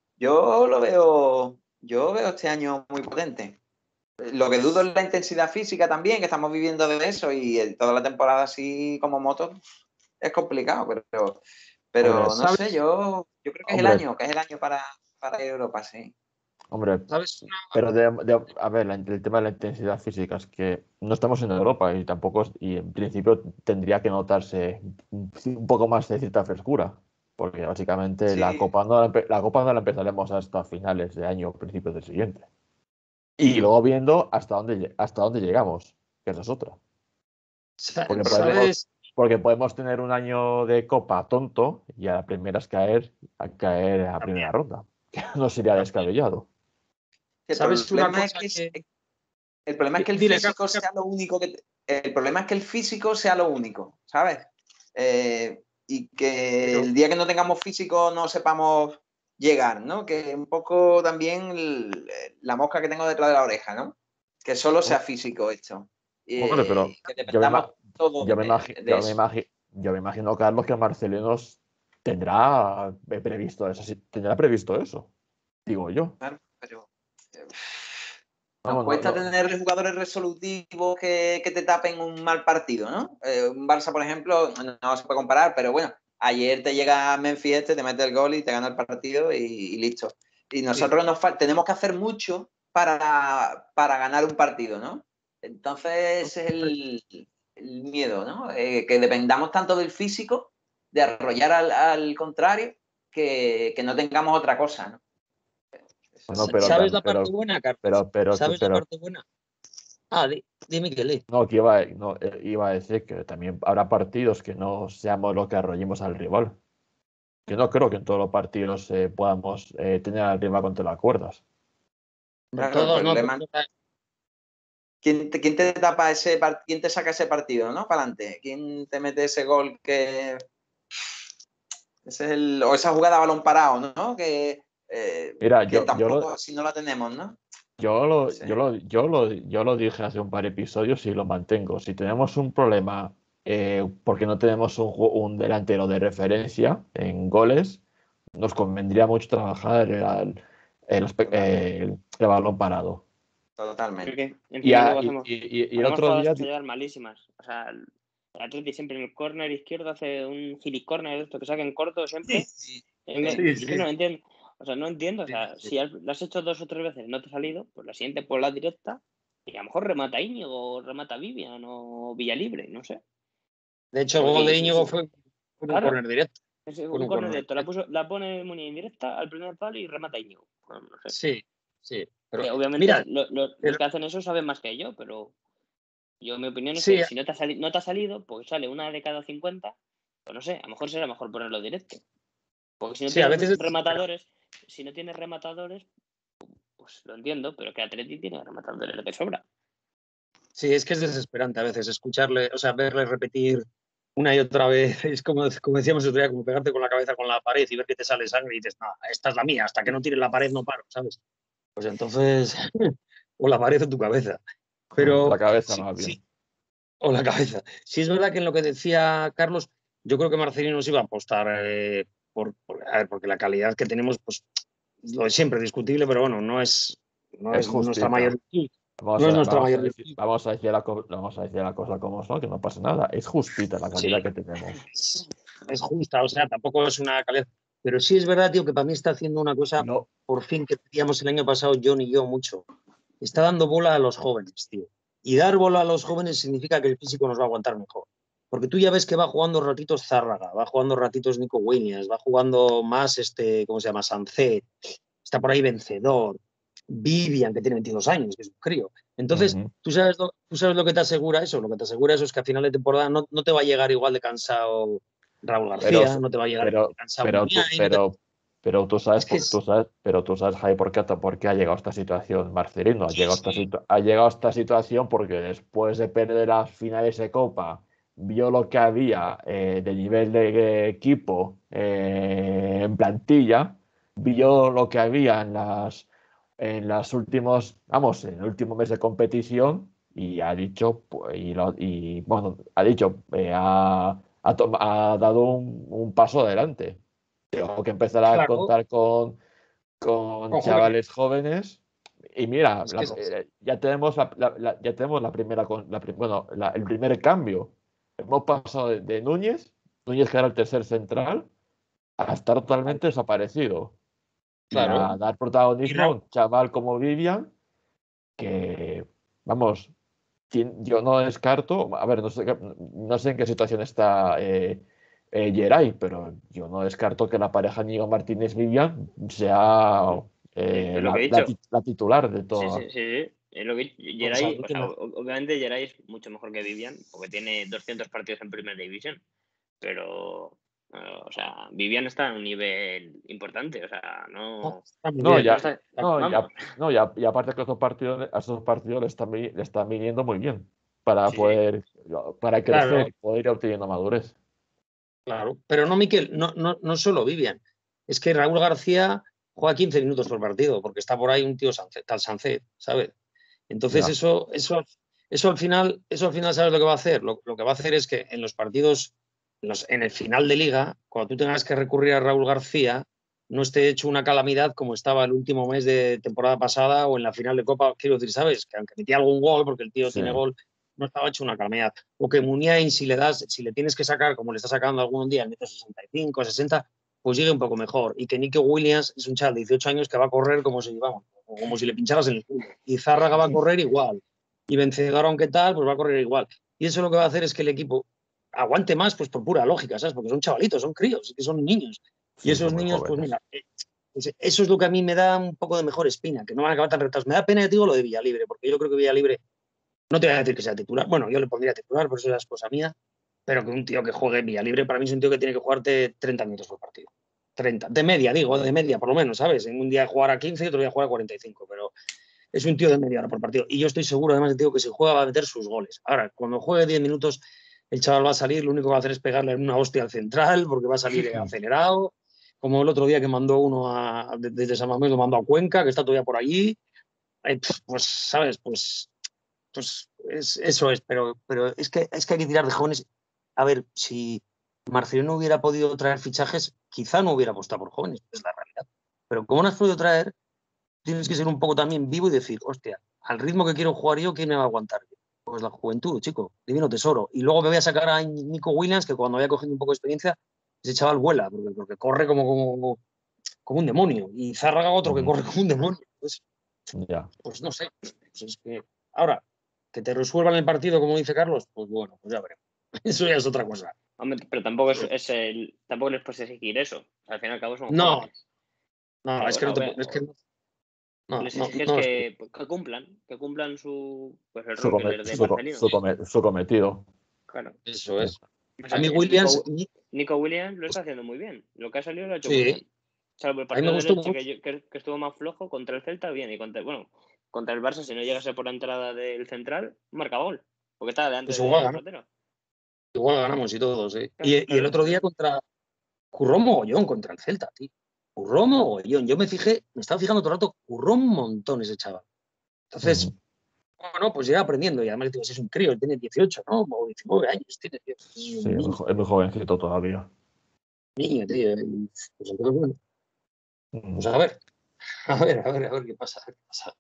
Yo veo este año muy potente. Lo que dudo es la intensidad física también, que estamos viviendo de eso y toda la temporada así como moto es complicado, pero hombre, no sé, ¿Sabes? yo creo hombre, que es el año para Europa, sí. hombre, ¿Sabes? pero a ver, el tema de la intensidad física es que no estamos en Europa y tampoco, y en principio tendría que notarse un poco más de cierta frescura, porque básicamente la Sí, Copa no la empezaremos hasta finales de año o principios del siguiente. Y luego viendo hasta dónde llegamos, que esa es otra. Porque podemos, ¿Sabes? porque podemos tener un año de Copa tonto y a la primera es caer a También, primera ronda, que no sería también. descabellado. el ¿Sabes una problema es cosa que que. El problema es que el Dile, físico Carlos. sea lo único el problema es que el físico sea lo único, ¿sabes? Y que el día que no tengamos físico no sepamos llegar, ¿no? Que un poco también la mosca que tengo detrás de la oreja, ¿no? Que solo sea físico esto. Hombre, pero Que dependamos todo yo me imagino, Carlos, que Marcelinos tendrá previsto eso. Tendrá previsto eso, digo yo. Claro, pero nos Vamos, cuesta tener jugadores resolutivos que te tapen un mal partido, ¿no? Un Barça, por ejemplo, no se puede comparar, pero bueno, ayer te llega Memphis te mete el gol y te gana el partido y listo. Y nosotros tenemos que hacer mucho para ganar un partido, ¿no? Entonces ese es el miedo, ¿no? Que dependamos tanto del físico, de arrollar al contrario, que no tengamos otra cosa, ¿no? No, pero, ¿Sabes la parte buena, Carlos? ¿Sabes la parte buena? Dime que lee. No, que iba a decir que también habrá partidos que no seamos lo que arrollemos al rival. Yo no creo que en todos los partidos podamos tener al rival contra las cuerdas. Claro, Todos el problema, ¿quién te tapa quién te saca ese partido, ¿no? Para adelante. ¿Quién te mete ese gol que ese es o esa jugada a balón parado, ¿no? Mira, que tampoco si no la tenemos, ¿no? Yo lo dije hace un par de episodios y lo mantengo. Si tenemos un problema porque no tenemos un delantero de referencia en goles, nos convendría mucho trabajar el balón parado. Totalmente. Y el otro día. Malísimas. O sea, el Atleti siempre en el córner izquierdo hace un gilicorner de esto que saca en corto siempre. Sí. Es que no entiendo. O sea, no entiendo. O sea, si lo has hecho 2 o 3 veces y no te ha salido, pues la siguiente por la directa y a lo mejor remata Íñigo o remata Vivian o Villalibre, no sé. De hecho, el gol de Íñigo fue un córner directo. Un córner directo. La pone Munier en directa al primer palo y remata Íñigo. Bueno, no sé. Sí. Pero, obviamente mira, los que hacen eso saben más que yo, pero mi opinión es que si no te ha salido, pues sale una de cada 50, pues no sé, a lo mejor será mejor ponerlo directo. Porque si no tienes rematadores, pues lo entiendo, pero que Atleti tiene rematadores de sobra. Sí, es que es desesperante a veces escucharle, o sea, verle repetir una y otra vez. Es como decíamos el otro día, como pegarte con la cabeza con la pared y ver que te sale sangre y dices, no, esta es la mía, hasta que no tire la pared no paro, ¿sabes? Pues entonces, o la pared o tu cabeza. Pero la cabeza más bien. Sí, o la cabeza. Sí, es verdad que en lo que decía Carlos, yo creo que Marcelino iba a apostar porque la calidad que tenemos, pues lo es siempre discutible, pero bueno, no es nuestra mayor virtud. Vamos a decir la cosa como son, que no pasa nada. Es justita la calidad que tenemos. Es justa, o sea, tampoco es una calidad. Pero sí es verdad, tío, que para mí está haciendo una cosa, por fin, que decíamos el año pasado, John y yo mucho. Está dando bola a los jóvenes, tío. Y dar bola a los jóvenes significa que el físico nos va a aguantar mejor. Porque tú ya ves que va jugando ratitos Zárraga, va jugando ratitos Nico Williams, va jugando más ¿cómo se llama? Sancet, está por ahí Vencedor, Vivian, que tiene 22 años, que es un crío. Entonces, ¿tú sabes lo que te asegura eso? Lo que te asegura eso es que a final de temporada no te va a llegar igual de cansado Raúl García, no te va a llegar igual de cansado pero tú sabes, Javi, por qué ha llegado a esta situación Marcelino. Ha llegado a esta situación porque después de perder las finales de Copa, vio lo que había de nivel de equipo en plantilla, vio lo que había en el último mes de competición y ha dicho, ha dado un paso adelante. Tengo que empezar a contar con chavales jóvenes. Y mira, ya tenemos el primer cambio. Hemos pasado de Núñez, que era el tercer central, a estar totalmente desaparecido. Claro. Y a dar protagonismo a un chaval como Vivian, que, vamos, yo no descarto, a ver, no sé en qué situación está Geray, pero yo no descarto que la pareja Ñigo Martínez-Vivian sea la titular de todo. Sí. Geray, obviamente Geray es mucho mejor que Vivian, porque tiene 200 partidos en Primera División, pero O sea, Vivian está a un nivel importante. O sea, no. No, Bien, ya, está- y aparte que a estos partidos le están viniendo muy bien para Sí, para crecer claro, y poder ir obteniendo madurez. claro. Pero no, Miquel, no solo Vivian. Es que Raúl García juega 15 minutos por partido, porque está por ahí un tío tal Sánchez, ¿sabes? Entonces, Ya, eso al final, ¿sabes lo que va a hacer? Lo que va a hacer es que en los partidos, en el final de liga, cuando tú tengas que recurrir a Raúl García, no esté hecho una calamidad como estaba el último mes de temporada pasada o en la final de Copa. Quiero decir, ¿sabes? Que aunque metía algún gol, porque el tío sí, tiene gol, no estaba hecho una calamidad. O que Muniain, si le tienes que sacar, como le está sacando algún día, el metro 65, 60, pues llegue un poco mejor. Y que Nico Williams es un chaval de 18 años que va a correr como si le pincharas en el culo. Y Zárraga va a correr igual. Y Vencedor, aunque tal, pues va a correr igual. Y eso lo que va a hacer es que el equipo aguante más, pues por pura lógica, ¿sabes? Porque son chavalitos, son críos, que son niños. Y sí, esos son muy niños, pues jóvenes. mira, pues eso es lo que a mí me da un poco de mejor espina, que no van a acabar tan retados. Me da pena, digo, lo de Villalibre, porque yo creo que Villalibre, no te voy a decir que sea titular, bueno, yo le pondría titular, por eso es la esposa mía, pero que un tío que juegue Villalibre para mí es un tío que tiene que jugarte 30 minutos por partido. 30, de media, digo, de media por lo menos, ¿sabes? En un día jugar a 15 y otro día jugar a 45, pero es un tío de media hora por partido. Y yo estoy seguro, además, digo, que si juega va a meter sus goles. Ahora, cuando juegue 10 minutos, el chaval va a salir, lo único que va a hacer es pegarle una hostia al central, porque va a salir acelerado, como el otro día que mandó uno desde San Mamés, lo mandó a Cuenca, que está todavía por allí. Pues, ¿sabes? Pues eso es, pero es que hay que tirar de jóvenes. A ver, si Marcelino no hubiera podido traer fichajes, quizá no hubiera apostado por jóvenes, es la realidad. Pero como no has podido traer, tienes que ser un poco también vivo y decir, hostia, al ritmo que quiero jugar yo, ¿quién me va a aguantar? Pues la juventud, chico, divino tesoro. Y luego me voy a sacar a Nico Williams, que cuando había cogido un poco de experiencia, ese chaval vuela, porque corre como un demonio. Y Zárraga otro que corre como un demonio. Ya. Pues no sé. Pues es que ahora, que te resuelvan el partido, como dice Carlos, pues bueno, pues ya veremos. Eso ya es otra cosa. Hombre, pero tampoco tampoco les puedes exigir eso. Al fin y al cabo son No, jóvenes. no, es que no te. Es que no, Les no, exiges no. que cumplan el Su, rol que come- les dé su, co- Marcelino. su cometido. Claro. Eso es. O A sea, mí Williams, Nico Williams lo está haciendo muy bien. Lo que ha salido lo ha hecho muy bien. sí, Salvo el a mí me partido del gustó Elche mucho. que estuvo más flojo, contra el Celta bien. Y contra el Barça, si no llegase por la entrada del central, marca gol. Porque estaba delante Pues igual, del ganamos, portero. igual ganamos y todo, sí. Claro, Y el claro. otro día curró mogollón contra el Celta, tío. Curró mogollón. Yo me estaba fijando todo el rato, curró un montón ese chaval. Entonces, bueno, pues llega aprendiendo. Y además, digo, si es un crío, tiene 18, ¿no? O 19 años, tiene, tío. Es Sí, un niño, es muy jovencito todavía. tío. Y, pues entonces, bueno, pues Ujú. a ver qué pasa. A ver qué pasa.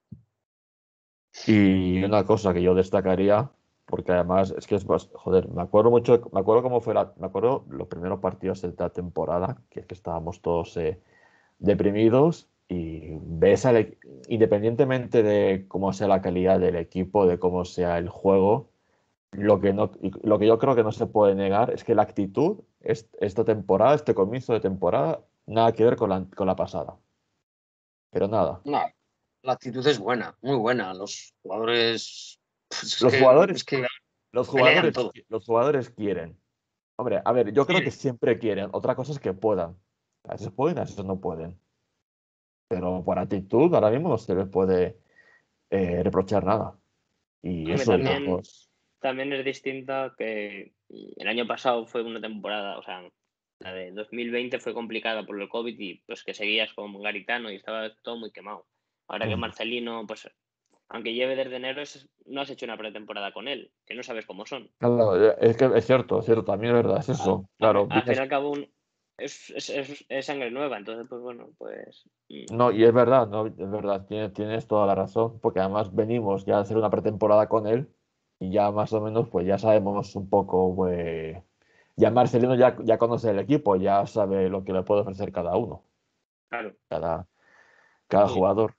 Y una cosa que yo destacaría, porque además es que joder, me acuerdo cómo me acuerdo los primeros partidos de la temporada, que es que estábamos todos deprimidos y independientemente de cómo sea la calidad del equipo, de cómo sea el juego, lo que yo creo que no se puede negar es que la actitud esta temporada, este comienzo de temporada, nada que ver con la pasada. Pero nada. No, la actitud es buena, muy buena. Los jugadores, pues Los es jugadores, que los pelean jugadores, todo. los jugadores quieren. Hombre, a ver, yo creo que Sí, siempre quieren. Otra cosa es que puedan. A veces pueden, a veces no pueden. Pero por actitud, ahora mismo no se les puede reprochar nada. Y Hombre, eso, no, también es distinta que el año pasado fue una temporada, o sea, la de 2020 fue complicada por el COVID y pues que seguías con Garitano y estaba todo muy quemado. Ahora que mm, Marcelino, pues aunque lleve desde enero, no has hecho una pretemporada con él, que no sabes cómo son. claro, es que es cierto, también es verdad, es eso. Claro, Al fin y vienes. al cabo es sangre nueva, entonces pues bueno, pues No, y es verdad, no, es verdad, tienes toda la razón, porque además venimos ya a hacer una pretemporada con él y ya más o menos, pues ya sabemos un poco, pues, ya Marcelino ya conoce el equipo, ya sabe lo que le puede ofrecer cada uno, claro. cada, cada sí. jugador.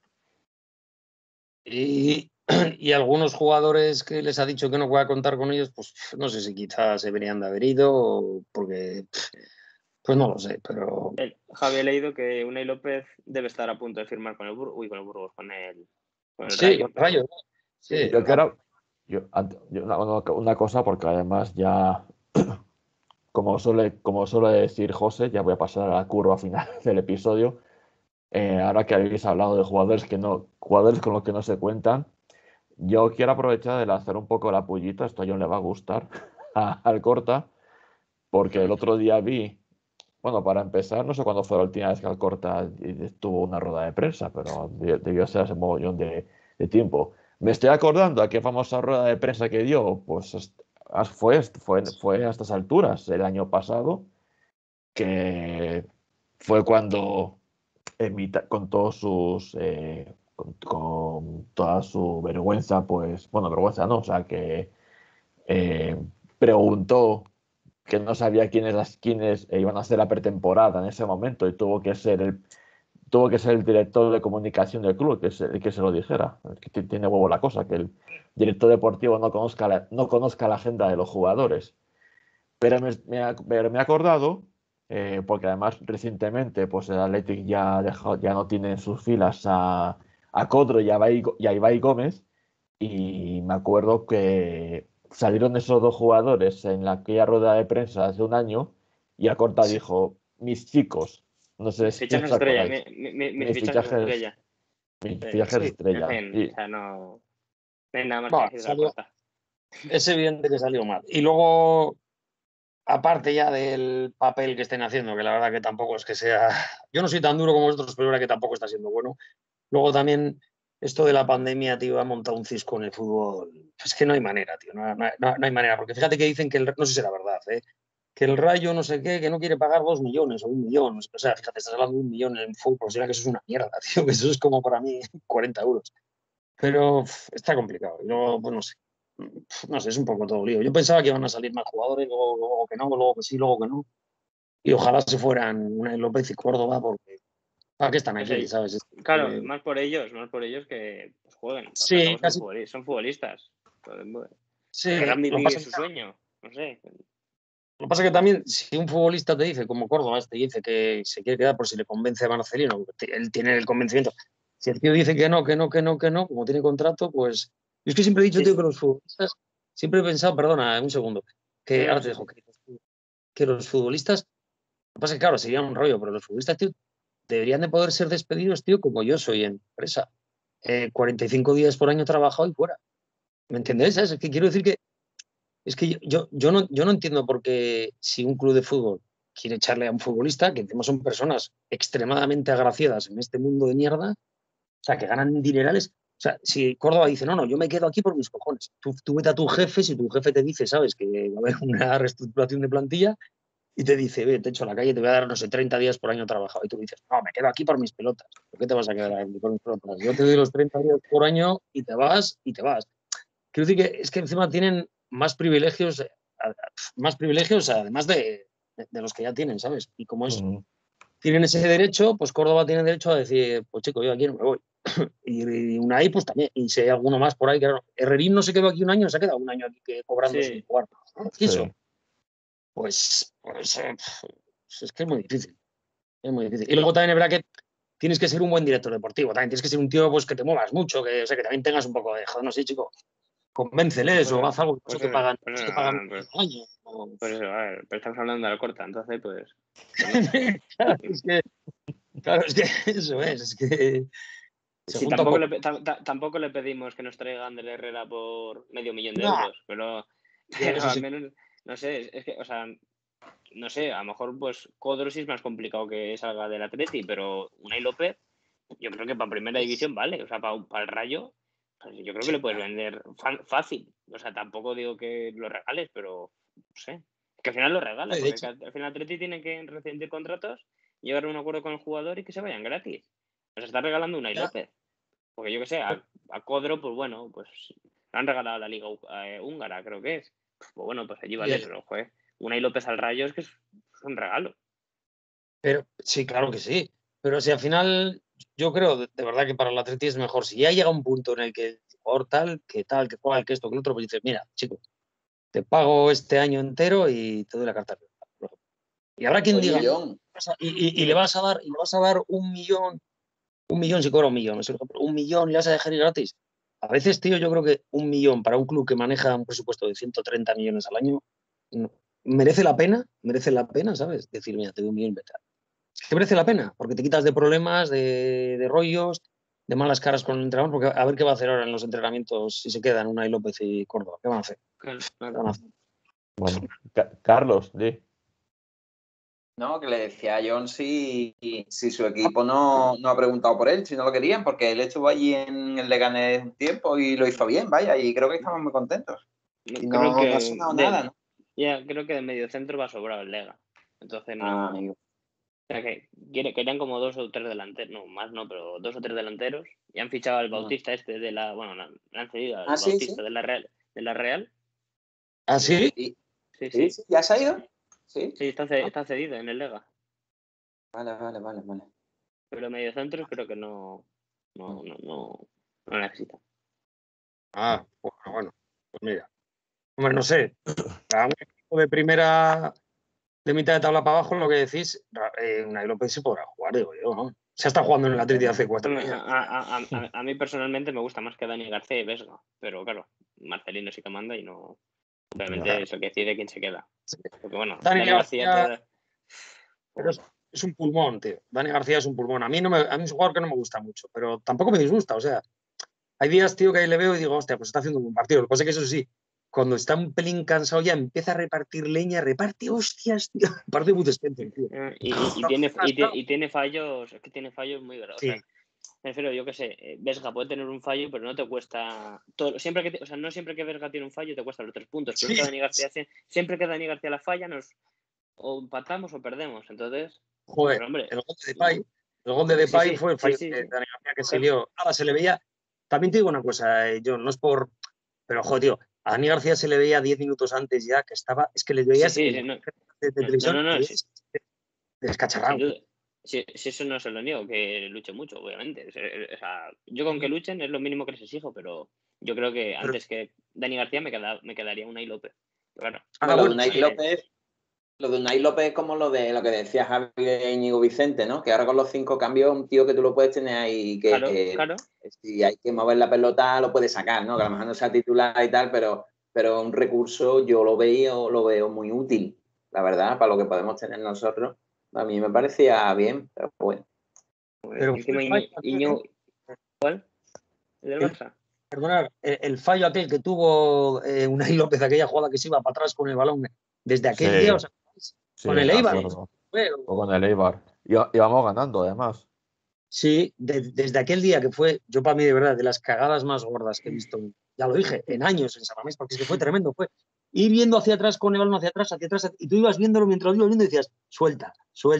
Y, y algunos jugadores que les ha dicho que no pueda contar con ellos, pues no sé si quizás se deberían de haber ido, porque, pues no lo sé, pero Javi ha leído que Unai López debe estar a punto de firmar con el Burgos, con el sí, Rayo, con pero Rayo, sí, Yo quiero, una cosa, porque además ya suele decir José, ya voy a pasar a la curva final del episodio. Ahora que habéis hablado de jugadores con los que no se cuentan, yo quiero aprovechar de lanzar un poco la pullita, esto a John le va a gustar, al Corta, porque el otro día vi, bueno, para empezar, no sé cuándo fue la última vez que Alcorta tuvo una rueda de prensa, pero debió ser hace un mogollón de tiempo. Me estoy acordando a qué famosa rueda de prensa que dio, pues fue a estas alturas, el año pasado, que fue cuando con todos con toda su vergüenza, pues, bueno, vergüenza no, o sea, que eh, preguntó que no sabía quiénes iban a hacer la pretemporada en ese momento y tuvo que ser el director de comunicación del club el que se lo dijera. Es que tiene huevo la cosa, que el director deportivo no conozca la agenda de los jugadores. Pero me he acordado, porque además recientemente pues el Athletic ya no tiene en sus filas a Codro y a Ibai Gómez, y me acuerdo que salieron esos dos jugadores en aquella rueda de prensa hace un año y Alcorta dijo, mis chicos, no sé Mis si fichajes os estrella, acordáis, mis fichajes estrella. mis Sí. fichajes Sí. estrella. En fin, Y, o sea, no hay nada más que Va, decir de la Corta. es evidente que salió mal. Y luego, aparte ya del papel que estén haciendo, que la verdad que tampoco es que sea... Yo no soy tan duro como vosotros, pero la verdad que tampoco está siendo bueno. Luego también esto de la pandemia, tío, ha montado un cisco en el fútbol. Es que no hay manera, tío, no hay manera. Porque fíjate que dicen que, no sé si será verdad, que el Rayo no sé qué, que no quiere pagar 2 millones o 1 millón. O sea, fíjate, estás hablando de 1 millón en fútbol, será que eso es una mierda, tío, que eso es como para mí 40 euros. Pero está complicado. Y luego, pues no sé. No sé, es un poco todo lío. Yo pensaba que iban a salir más jugadores, luego que no, luego que sí, luego que no. Y ojalá se fueran Unai López y Córdoba, porque ¿para qué están No aquí? sé, ¿Sabes? claro, más por ellos que pues, jueguen. Al fin y al Sí, cabo casi. son futbolistas. Sí, Querrán vivir su sueño. No sé. lo que pasa es que también, si un futbolista te dice, como Córdoba, te dice que se quiere quedar por si le convence a Marcelino, él tiene el convencimiento. Si el tío dice que no, como tiene contrato, pues. Yo es que siempre he dicho, Sí. tío, que los futbolistas. Siempre he pensado, perdona, un segundo, que ahora te Sí, dejo, que los futbolistas. Lo que pasa es que, claro, sería un rollo, pero los futbolistas, tío, deberían de poder ser despedidos, tío, como yo soy en empresa. 45 días por año trabajado y fuera. ¿Me entendés? ¿Sabes? Es que quiero decir que es que yo no entiendo por qué si un club de fútbol quiere echarle a un futbolista, que encima son personas extremadamente agraciadas en este mundo de mierda, o sea, que ganan dinerales. O sea, si Córdoba dice, no, yo me quedo aquí por mis cojones. Tú vete a tu jefe, si tu jefe te dice, sabes, que va a haber una reestructuración de plantilla y te dice, ve, te echo a la calle, te voy a dar, no sé, 30 días por año trabajado. Y tú dices, no, me quedo aquí por mis pelotas. ¿Por qué te vas a quedar aquí por mis pelotas? Yo te doy los 30 días por año y te vas y te vas. Quiero decir que es que encima tienen más privilegios además de los que ya tienen, ¿sabes? Y como tienen ese derecho, pues Córdoba tiene derecho a decir, pues chico, yo aquí no me voy. Y Unai, pues también. Y si hay alguno más por ahí, que Herrerín no se quedó aquí un año, se ha quedado un año aquí cobrando sin sí. jugar. sí. Eso, pues es que es muy difícil. Es muy difícil. Y luego también es verdad que tienes que ser un buen director deportivo. También tienes que ser un tío pues, que te muevas mucho, que, o sea, que también tengas un poco de, joder, no sé, chico, convénceles o haz algo, Pues eso te pagan, eso te pagan pues, un año. pues eso, a ver, pero estamos hablando de la Corta, entonces pues no. claro, es que eso es que se Sí, junta un poco. tampoco le pedimos que nos traiga Ander Herrera por medio millón de No, euros, pero eso al sí. menos, no sé, es que, o sea, no sé, a lo mejor pues Codro sí es más complicado que salga del Atleti, pero Unai López, yo creo que para primera división vale, o sea, para el Rayo, pues yo creo que Sí, le puedes vender fácil, o sea, tampoco digo que lo regales, pero no sé, que al final lo regala, de porque hecho, al final Atleti tiene que rescindir contratos, llegar a un acuerdo con el jugador y que se vayan gratis. Nos está regalando Unai ya, López. Porque yo que sé, a Codro, pues bueno, pues le han regalado la Liga Húngara, creo que es. Pues bueno, pues allí vale, pero joder, Unai López al Rayo es que es un regalo. pero sí, claro que sí. Pero si al final, yo creo de verdad que para el Atleti es mejor. Si ya llega un punto en el que el jugador tal, que cual, que esto, que el otro, pues dices, mira, chico, te pago este año entero y te doy la carta. Y habrá quien O el diga, no, millón. y le vas a dar 1 millón si cobra 1 millón, es ejemplo, 1 millón y le vas a dejar ir gratis. A veces, tío, yo creo que 1 millón para un club que maneja un presupuesto de 130 millones al año merece la pena, ¿sabes? Decir, mira, te doy un millón, vete. Es que merece la pena, porque te quitas de problemas, de rollos, de malas caras con el entrenador, porque a ver qué va a hacer ahora en los entrenamientos si se quedan Unai López y Córdoba. ¿Qué van a hacer? Claro, ¿Qué claro. van a hacer? Bueno, Carlos, di. No, que le decía a John si su equipo no ha preguntado por él, si no lo querían, porque él estuvo allí en el Leganés un tiempo y lo hizo bien, vaya, y creo que estamos muy contentos. Y Creo no que ha sonado nada, ¿no? Ya, creo que de medio centro va sobrado el Lega. Entonces no. Amigo. O sea, que querían como 2 o 3 delanteros, no, más no, pero 2 o 3 delanteros. Y han fichado al Bautista de la. Bueno, le han cedido al Sí, Bautista sí. de la Real. ¿Ah, sí? Sí. Sí, ¿ya se ha ido? Sí. Sí, está cedido en el Lega. Vale. Pero medio centro creo que no necesita. Ah, bueno, pues mira. Hombre, no sé. A un equipo de primera, de mitad de tabla para abajo, lo que decís, Unai López se podrá jugar, digo yo, ¿no? Se está jugando en el Atleti hace 4 días. A mí personalmente me gusta más que Dani García y Vesga. Pero claro, Marcelino sí que manda y no. Obviamente eso que decide quién se queda. Porque bueno, Dani García, te pero es un pulmón, tío. Dani García es un pulmón. A mí es un jugador que no me gusta mucho, pero tampoco me disgusta. O sea, hay días, tío, que ahí le veo y digo, hostia, pues está haciendo un buen partido. Lo que pasa es que eso sí, cuando está un pelín cansado ya empieza a repartir leña, reparte hostias, tío. Parece muy despente, tío. y tiene fallos, es que tiene fallos muy graves. Sí. O sea, me refiero, yo qué sé, Vesga puede tener un fallo, pero no te cuesta todo, siempre que, o sea, no siempre que Vesga tiene un fallo te cuesta los 3 puntos, pero Sí. Dani García, siempre que Dani García la falla o empatamos o perdemos, entonces, Joder, pero, hombre, el gol de Depay sí, fue el fallo sí, de sí. Dani García que se lió. Ahora se le veía. También te digo una cosa, John, no es por. Pero, joder, tío, a Dani García se le veía 10 minutos antes ya que estaba. Es que le veías Sí, en no, de televisión no, y sí, es sin descacharrado. duda. Si eso no se lo niego, que luche mucho, obviamente. O sea, yo con que luchen es lo mínimo que les exijo, pero yo creo que Pero, antes que Dani García me quedaría Unai López. Claro. Bueno, bueno, lo de Unai López es como lo que decía Javi de Íñigo Vicente, ¿no? Que ahora con los 5 cambios un tío que tú lo puedes tener ahí que Claro. si hay que mover la pelota lo puedes sacar, ¿no? Que a lo mejor no sea titular y tal, pero un recurso yo lo veo muy útil, la verdad, para lo que podemos tener nosotros. A mí me parecía bien, pero bueno. pero fue Encima el fallo aquel, ¿cuál? ¿El del Barça? Perdonad, el fallo aquel que tuvo Unai López, aquella jugada que se iba para atrás con el balón desde aquel día, o sea, Sí, con el me Eibar. acuerdo. O con el Eibar. Íbamos ganando, además. Sí, desde aquel día que fue, yo para mí de verdad, de las cagadas más gordas que he visto, ya lo dije, en años en Samamés, porque es que fue tremendo, fue ir viendo hacia atrás con el balón hacia atrás, y tú ibas viéndolo mientras lo ibas viendo y decías, suelta,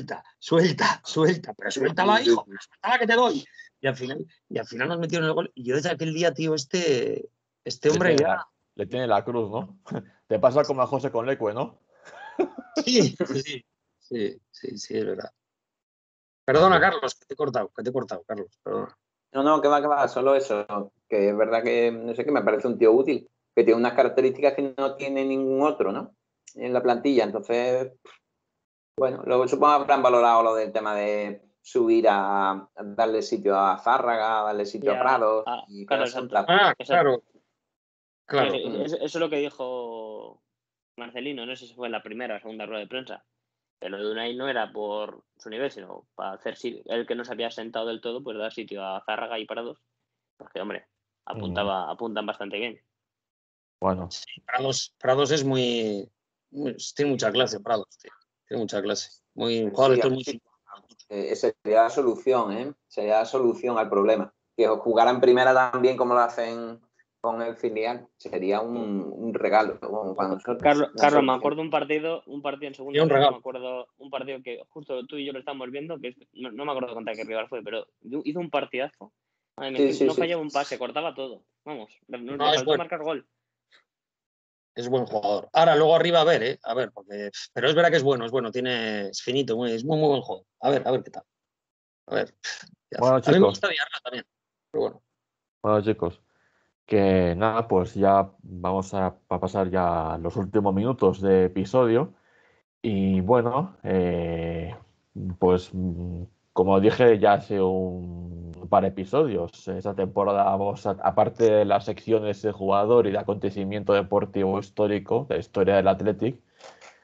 pero suéltala, hijo, pero suéltala que te doy. Y al final nos metieron el gol, y yo desde aquel día, tío, este hombre ya... Le tiene la cruz, ¿no? Te pasa como a José con Leque, ¿no? Sí, es verdad. Perdona, Carlos, que te he cortado, Carlos, perdona. No, que va, solo eso, que es verdad que, no sé, que me parece un tío útil, que tiene unas características que no tiene ningún otro, ¿no? En la plantilla, entonces, bueno, luego supongo que habrán valorado lo del tema de subir a darle sitio a Zárraga, darle sitio a Prados y claro, cosas exacto. Ah, Exacto. claro. Eso es lo que dijo Marcelino, no sé si fue en la primera o segunda rueda de prensa. Pero lo de Unai no era por su nivel, sino para hacer el que no se había sentado del todo, pues dar sitio a Zárraga y Prados. Porque, hombre, apuntan bastante bien. Bueno. Sí, Prados es tiene mucha clase, Prados, tío. Tiene mucha clase. Muy jugador, sí. Sería la solución, ¿eh? Sería la solución al problema. Que jugaran primera también como lo hacen con el filial, sería un regalo para nosotros. Carlos, me acuerdo un partido en segunda red, me acuerdo un partido que justo tú y yo lo estamos viendo, que no me acuerdo contra qué rival fue, pero hizo un partidazo. No fallaba un pase, cortaba todo. Vamos, le faltó marcar gol. Es buen jugador. Ahora, luego arriba, a ver, porque. Pero es verdad que es bueno, es finito, es muy buen juego. A ver qué tal. A ver. Bueno, chicos. A mí me gusta Villarreal también, pero bueno. Bueno, chicos, que nada, pues ya vamos a pasar ya los últimos minutos de episodio. Y bueno, pues como dije ya hace un par de episodios, esta temporada vamos aparte de las secciones de jugador y de acontecimiento deportivo histórico, de historia del Athletic,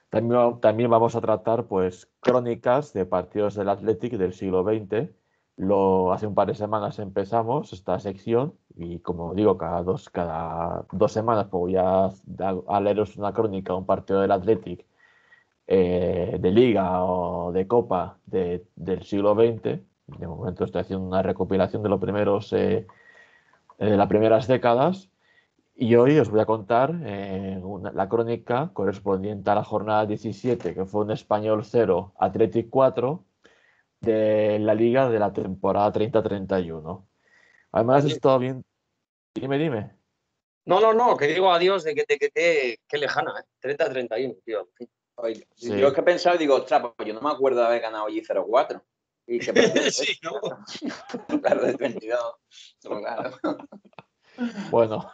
También vamos a tratar pues crónicas de partidos del Athletic del siglo XX. Hace un par de semanas empezamos esta sección y como digo, cada dos semanas pues voy a leeros una crónica, un partido del Athletic de Liga o de Copa del siglo XX. De momento estoy haciendo una recopilación de los primeros de las primeras décadas. Y hoy os voy a contar la crónica correspondiente a la jornada 17, que fue un Español 0, Athletic 4, de la Liga de la temporada 30-31. Además, Adiós. está bien. Dime. No, que digo adiós de que lejana, 30-31, tío. Oye, Sí. yo es que he pensado y digo, ostras, pues yo no me acuerdo de haber ganado allí 0-4. Y que Sí, ¿no? claro, del 22. Pero claro. Bueno,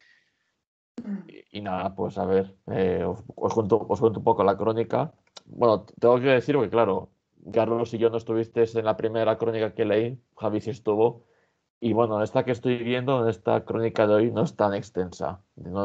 y nada, pues a ver, os cuento un poco la crónica. Bueno, tengo que decir que, claro, Carlos y yo no estuvisteis en la primera crónica que leí, Javi sí estuvo. Y bueno, esta que estoy viendo, en esta crónica de hoy, no es tan extensa,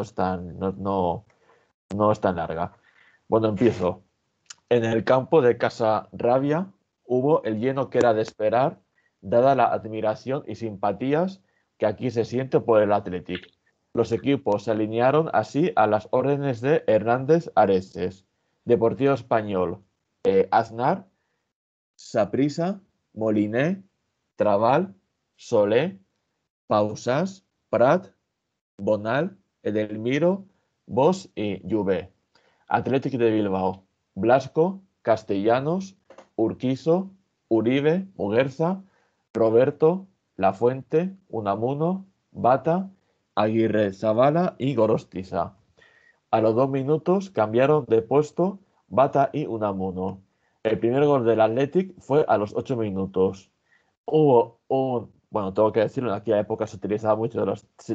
no es tan larga. Bueno, empiezo. En el campo de Casa Rabia hubo el lleno que era de esperar, dada la admiración y simpatías que aquí se siente por el Athletic. Los equipos se alinearon así a las órdenes de Hernández Areces, Deportivo Español, Aznar, Saprissa, Moliné, Trabal, Solé, Pausás, Prat, Bonal, Edelmiro, Bosch y Juve. Athletic de Bilbao, Blasco, Castellanos, Urquizo, Uribe, Muguerza, Roberto, Lafuente, Unamuno, Bata, Aguirre Zabala y Gorostiza. A los 2 minutos cambiaron de puesto Bata y Unamuno. El primer gol del Athletic fue a los 8 minutos. Bueno, tengo que decirlo, en aquella época se utilizaba mucho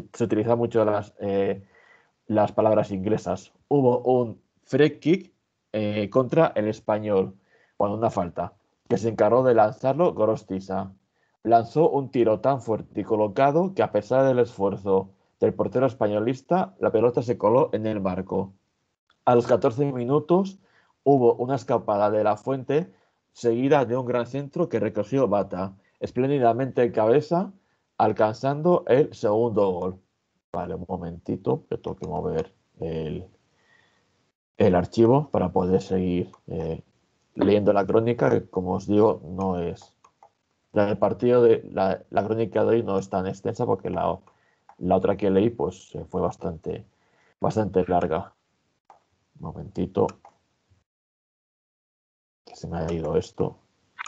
las palabras inglesas. Hubo un free kick contra el Español, una falta, que se encargó de lanzarlo Gorostiza. Lanzó un tiro tan fuerte y colocado que a pesar del esfuerzo del portero españolista, la pelota se coló en el marco. A los 14 minutos hubo una escapada de La Fuente seguida de un gran centro que recogió Bata espléndidamente en cabeza, alcanzando el segundo gol. Vale, un momentito, que tengo que mover el archivo para poder seguir leyendo la crónica, que como os digo, no es... La crónica de hoy no es tan extensa porque la otra que leí pues fue bastante larga. Un momentito, que se me ha ido esto.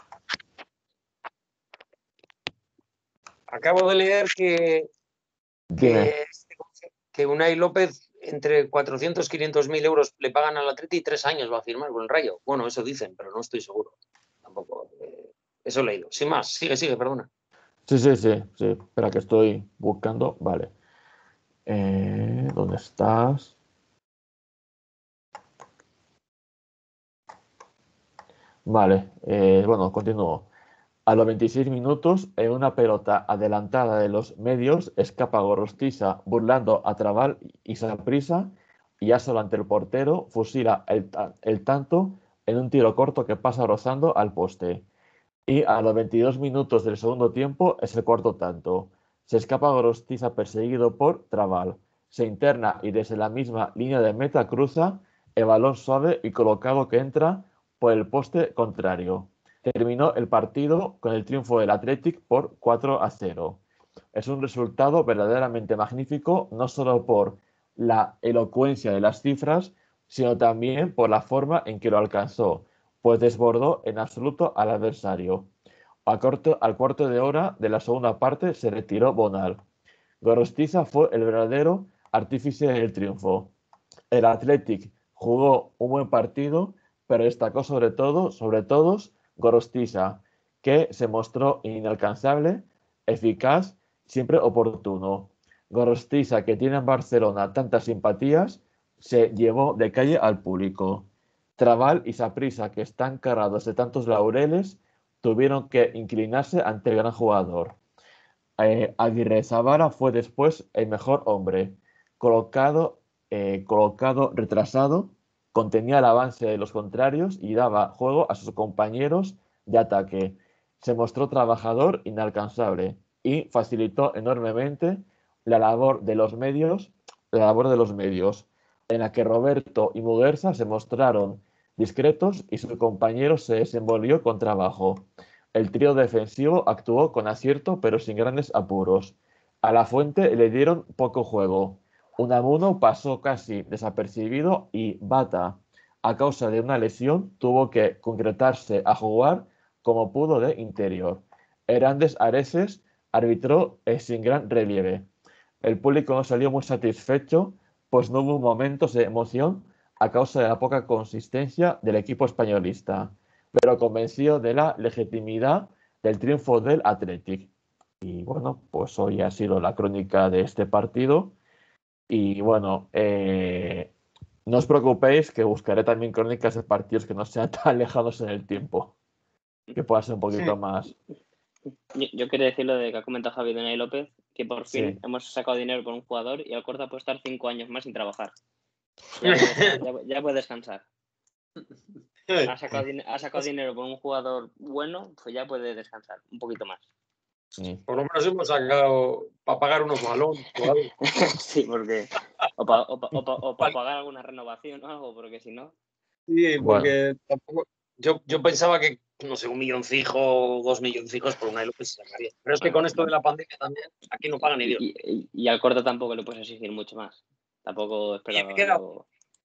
Acabo de leer Dime. que Unai López entre 400 y 500 mil euros le pagan al Atleti y 3 años va a firmar con el Rayo. Bueno, eso dicen, pero no estoy seguro. Tampoco. Eso he leído. Sin más, sigue, perdona. Sí. Espera que estoy buscando. Vale. ¿Dónde estás? Vale. Bueno, continúo. A los 26 minutos, en una pelota adelantada de los medios, escapa Gorostiza burlando a Trabal y Saprissa y ya solo ante el portero fusila el tanto en un tiro corto que pasa rozando al poste. Y a los 22 minutos del segundo tiempo es el cuarto tanto. Se escapa Gorostiza perseguido por Trabal. Se interna y desde la misma línea de meta cruza el balón suave y colocado que entra por el poste contrario. Terminó el partido con el triunfo del Athletic por 4-0. Es un resultado verdaderamente magnífico, no solo por la elocuencia de las cifras, sino también por la forma en que lo alcanzó, pues desbordó en absoluto al adversario. Al cuarto de hora de la segunda parte se retiró Bonal. Gorostiza fue el verdadero artífice del triunfo. El Athletic jugó un buen partido, pero destacó sobre todos Gorostiza, que se mostró inalcanzable, eficaz, siempre oportuno. Gorostiza, que tiene en Barcelona tantas simpatías, se llevó de calle al público. Trabal y Saprissa, que están cargados de tantos laureles, tuvieron que inclinarse ante el gran jugador. Aguirre Zabala fue después el mejor hombre, colocado retrasado contenía el avance de los contrarios y daba juego a sus compañeros de ataque. Se mostró trabajador inalcanzable y facilitó enormemente la labor de los medios, en la que Roberto y Muguerza se mostraron discretos y su compañero se desenvolvió con trabajo. El trío defensivo actuó con acierto pero sin grandes apuros. A la Fuente le dieron poco juego. Unamuno pasó casi desapercibido y Bata, a causa de una lesión, tuvo que concretarse a jugar como pudo de interior. Hernández Areces arbitró sin gran relieve. El público no salió muy satisfecho, pues no hubo momentos de emoción a causa de la poca consistencia del equipo españolista, pero convencido de la legitimidad del triunfo del Athletic. Y bueno, pues hoy ha sido la crónica de este partido. Y bueno, no os preocupéis que buscaré también crónicas de partidos que no sean tan lejanos en el tiempo, que pueda ser un poquito más. Yo quería decir lo de que ha comentado Javi Donay López, que por fin Sí. hemos sacado dinero por un jugador y Alcorta puede estar 5 años más sin trabajar. Ya puede descansar. Ha sacado dinero por un jugador bueno, pues ya puede descansar un poquito más. Sí. Por lo menos hemos sacado para pagar unos balones. Sí, porque. O para pagar alguna renovación o algo, porque si no. Sí, porque tampoco. Yo pensaba que, no sé, 1 milloncijo o 2 milloncijos por Unai López se sacaría. Pero es que con esto de la pandemia también, aquí no pagan ni Dios. Y al Corta tampoco le puedes exigir mucho más. Tampoco esperaba algo.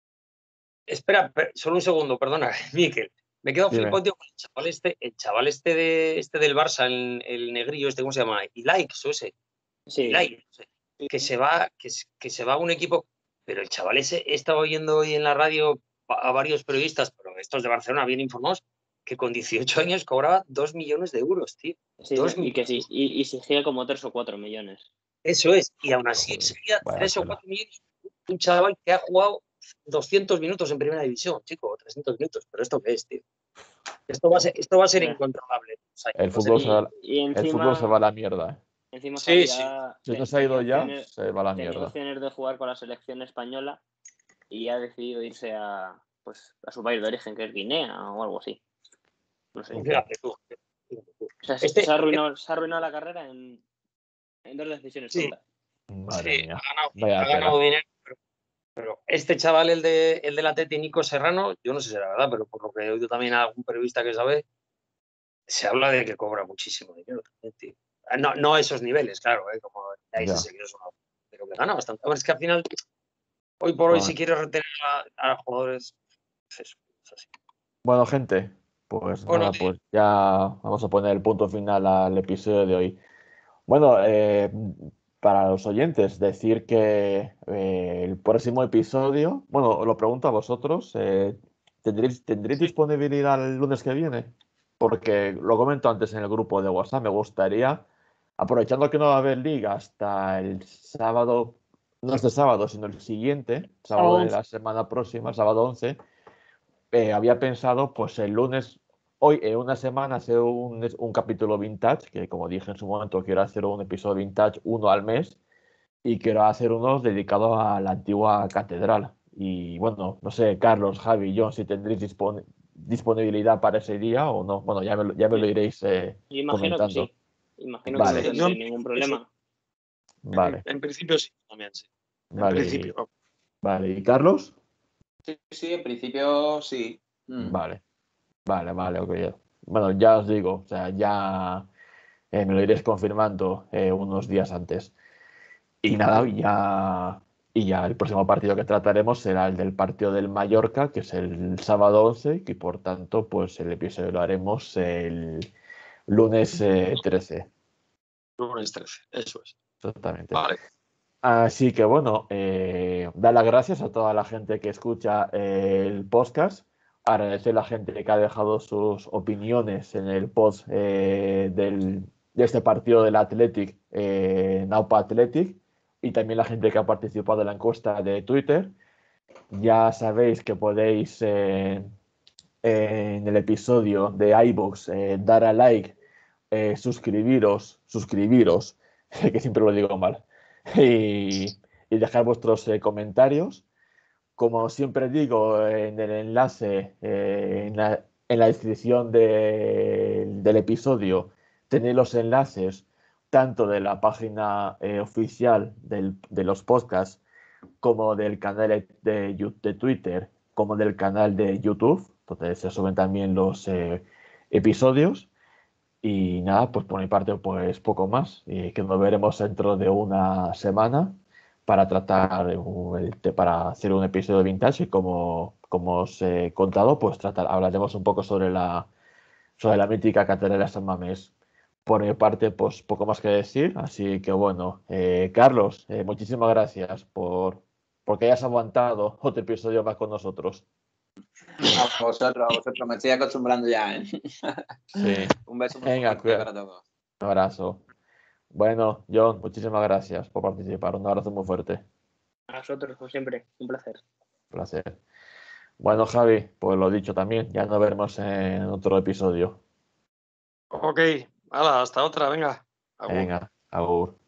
Espera, solo un segundo, perdona, Miquel. Me he quedado flipado, tío, con el chaval este del Barça, el negrillo este, ¿cómo se llama? Ilaix o ese. Sí. Ilaix, que se va a un equipo, pero el chaval ese, he estado oyendo hoy en la radio a varios periodistas, pero estos de Barcelona bien informados, que con 18 años cobraba 2 millones de euros, tío. Sí, y que sí, y exigía como 3 o 4 millones. Eso es, y aún así exigía 3 o 4 millones. Un chaval que ha jugado 200 minutos en primera división, chico, 300 minutos, pero ¿esto qué es, tío? Esto va a ser incontrolable. O sea, el fútbol se va a la mierda. Encima sí. Si no se ha ido ya, se va a la mierda. Tenía opciones de jugar con la selección española y ha decidido irse a su país de origen, que es Guinea o algo así. No sé. Fíjate tú. O sea, se ha arruinado la carrera en 2 decisiones tontas. Madre mía. Ha ganado dinero, pero este chaval, el del Atleti, Nico Serrano, yo no sé si era verdad, pero por lo que he oído también a algún periodista que sabe, se habla de que cobra muchísimo dinero también, tío. No a esos niveles, claro, como ahí se que es pero que gana bastante. A ver, es que al final, hoy por hoy, si quieres retener a los jugadores, pues eso, es así. Bueno, gente, pues nada, pues ya vamos a poner el punto final al episodio de hoy. Bueno, para los oyentes, decir que el próximo episodio, bueno, lo pregunto a vosotros, ¿tendréis disponibilidad el lunes que viene? Porque lo comento antes en el grupo de WhatsApp, me gustaría, aprovechando que no va a haber liga hasta el sábado, no este sábado, sino el siguiente, sábado de la semana próxima, sábado 11, había pensado, pues el lunes, hoy en una semana, hacer un capítulo vintage, que como dije en su momento, quiero hacer un episodio vintage, uno al mes, y quiero hacer uno dedicado a la antigua catedral. Y bueno, no sé, Carlos, Javi, John, si tendréis disponibilidad para ese día o no. Bueno, ya me lo iréis imagino comentando. que sí. Imagino que no tendré ningún problema. Vale. En principio sí, también sí. Vale. En principio. Vale, ¿y Carlos? Sí, en principio sí. Vale, ok. Bueno, ya os digo, o sea, ya me lo iréis confirmando unos días antes. Y nada, y ya el próximo partido que trataremos será el del partido del Mallorca, que es el sábado 11, y por tanto, pues el episodio lo haremos el lunes 13. Lunes 13, eso es. Exactamente. Vale. Así que bueno, dar las gracias a toda la gente que escucha el podcast. Agradecer a la gente que ha dejado sus opiniones en el post de este partido del Athletic, Naupa Athletic, y también la gente que ha participado en la encuesta de Twitter. Ya sabéis que podéis en el episodio de iVoox dar a like, suscribiros, que siempre lo digo mal, y dejar vuestros comentarios. como siempre digo, en el enlace, en la descripción del episodio, tenéis los enlaces tanto de la página oficial de los podcasts como del canal de Twitter, como del canal de YouTube, donde se suben también los episodios. Y nada, pues por mi parte, pues poco más. Y que nos veremos dentro de una semana para tratar, para hacer un episodio de Vintage. Y como os he contado, pues hablaremos un poco sobre la mítica Catedral de San Mamés. Por mi parte, pues poco más que decir. Así que bueno, Carlos, muchísimas gracias porque hayas aguantado otro episodio más con nosotros. A vosotros, me estoy acostumbrando ya, ¿eh? Sí. Un beso muy Venga, fuerte para todos. un abrazo. Bueno, John, muchísimas gracias por participar. Un abrazo muy fuerte. A vosotros, como siempre, un placer. Placer. Bueno, Javi, pues lo dicho también. Ya nos veremos en otro episodio. Ok, hala, hasta otra, venga. Agur. Venga, agur.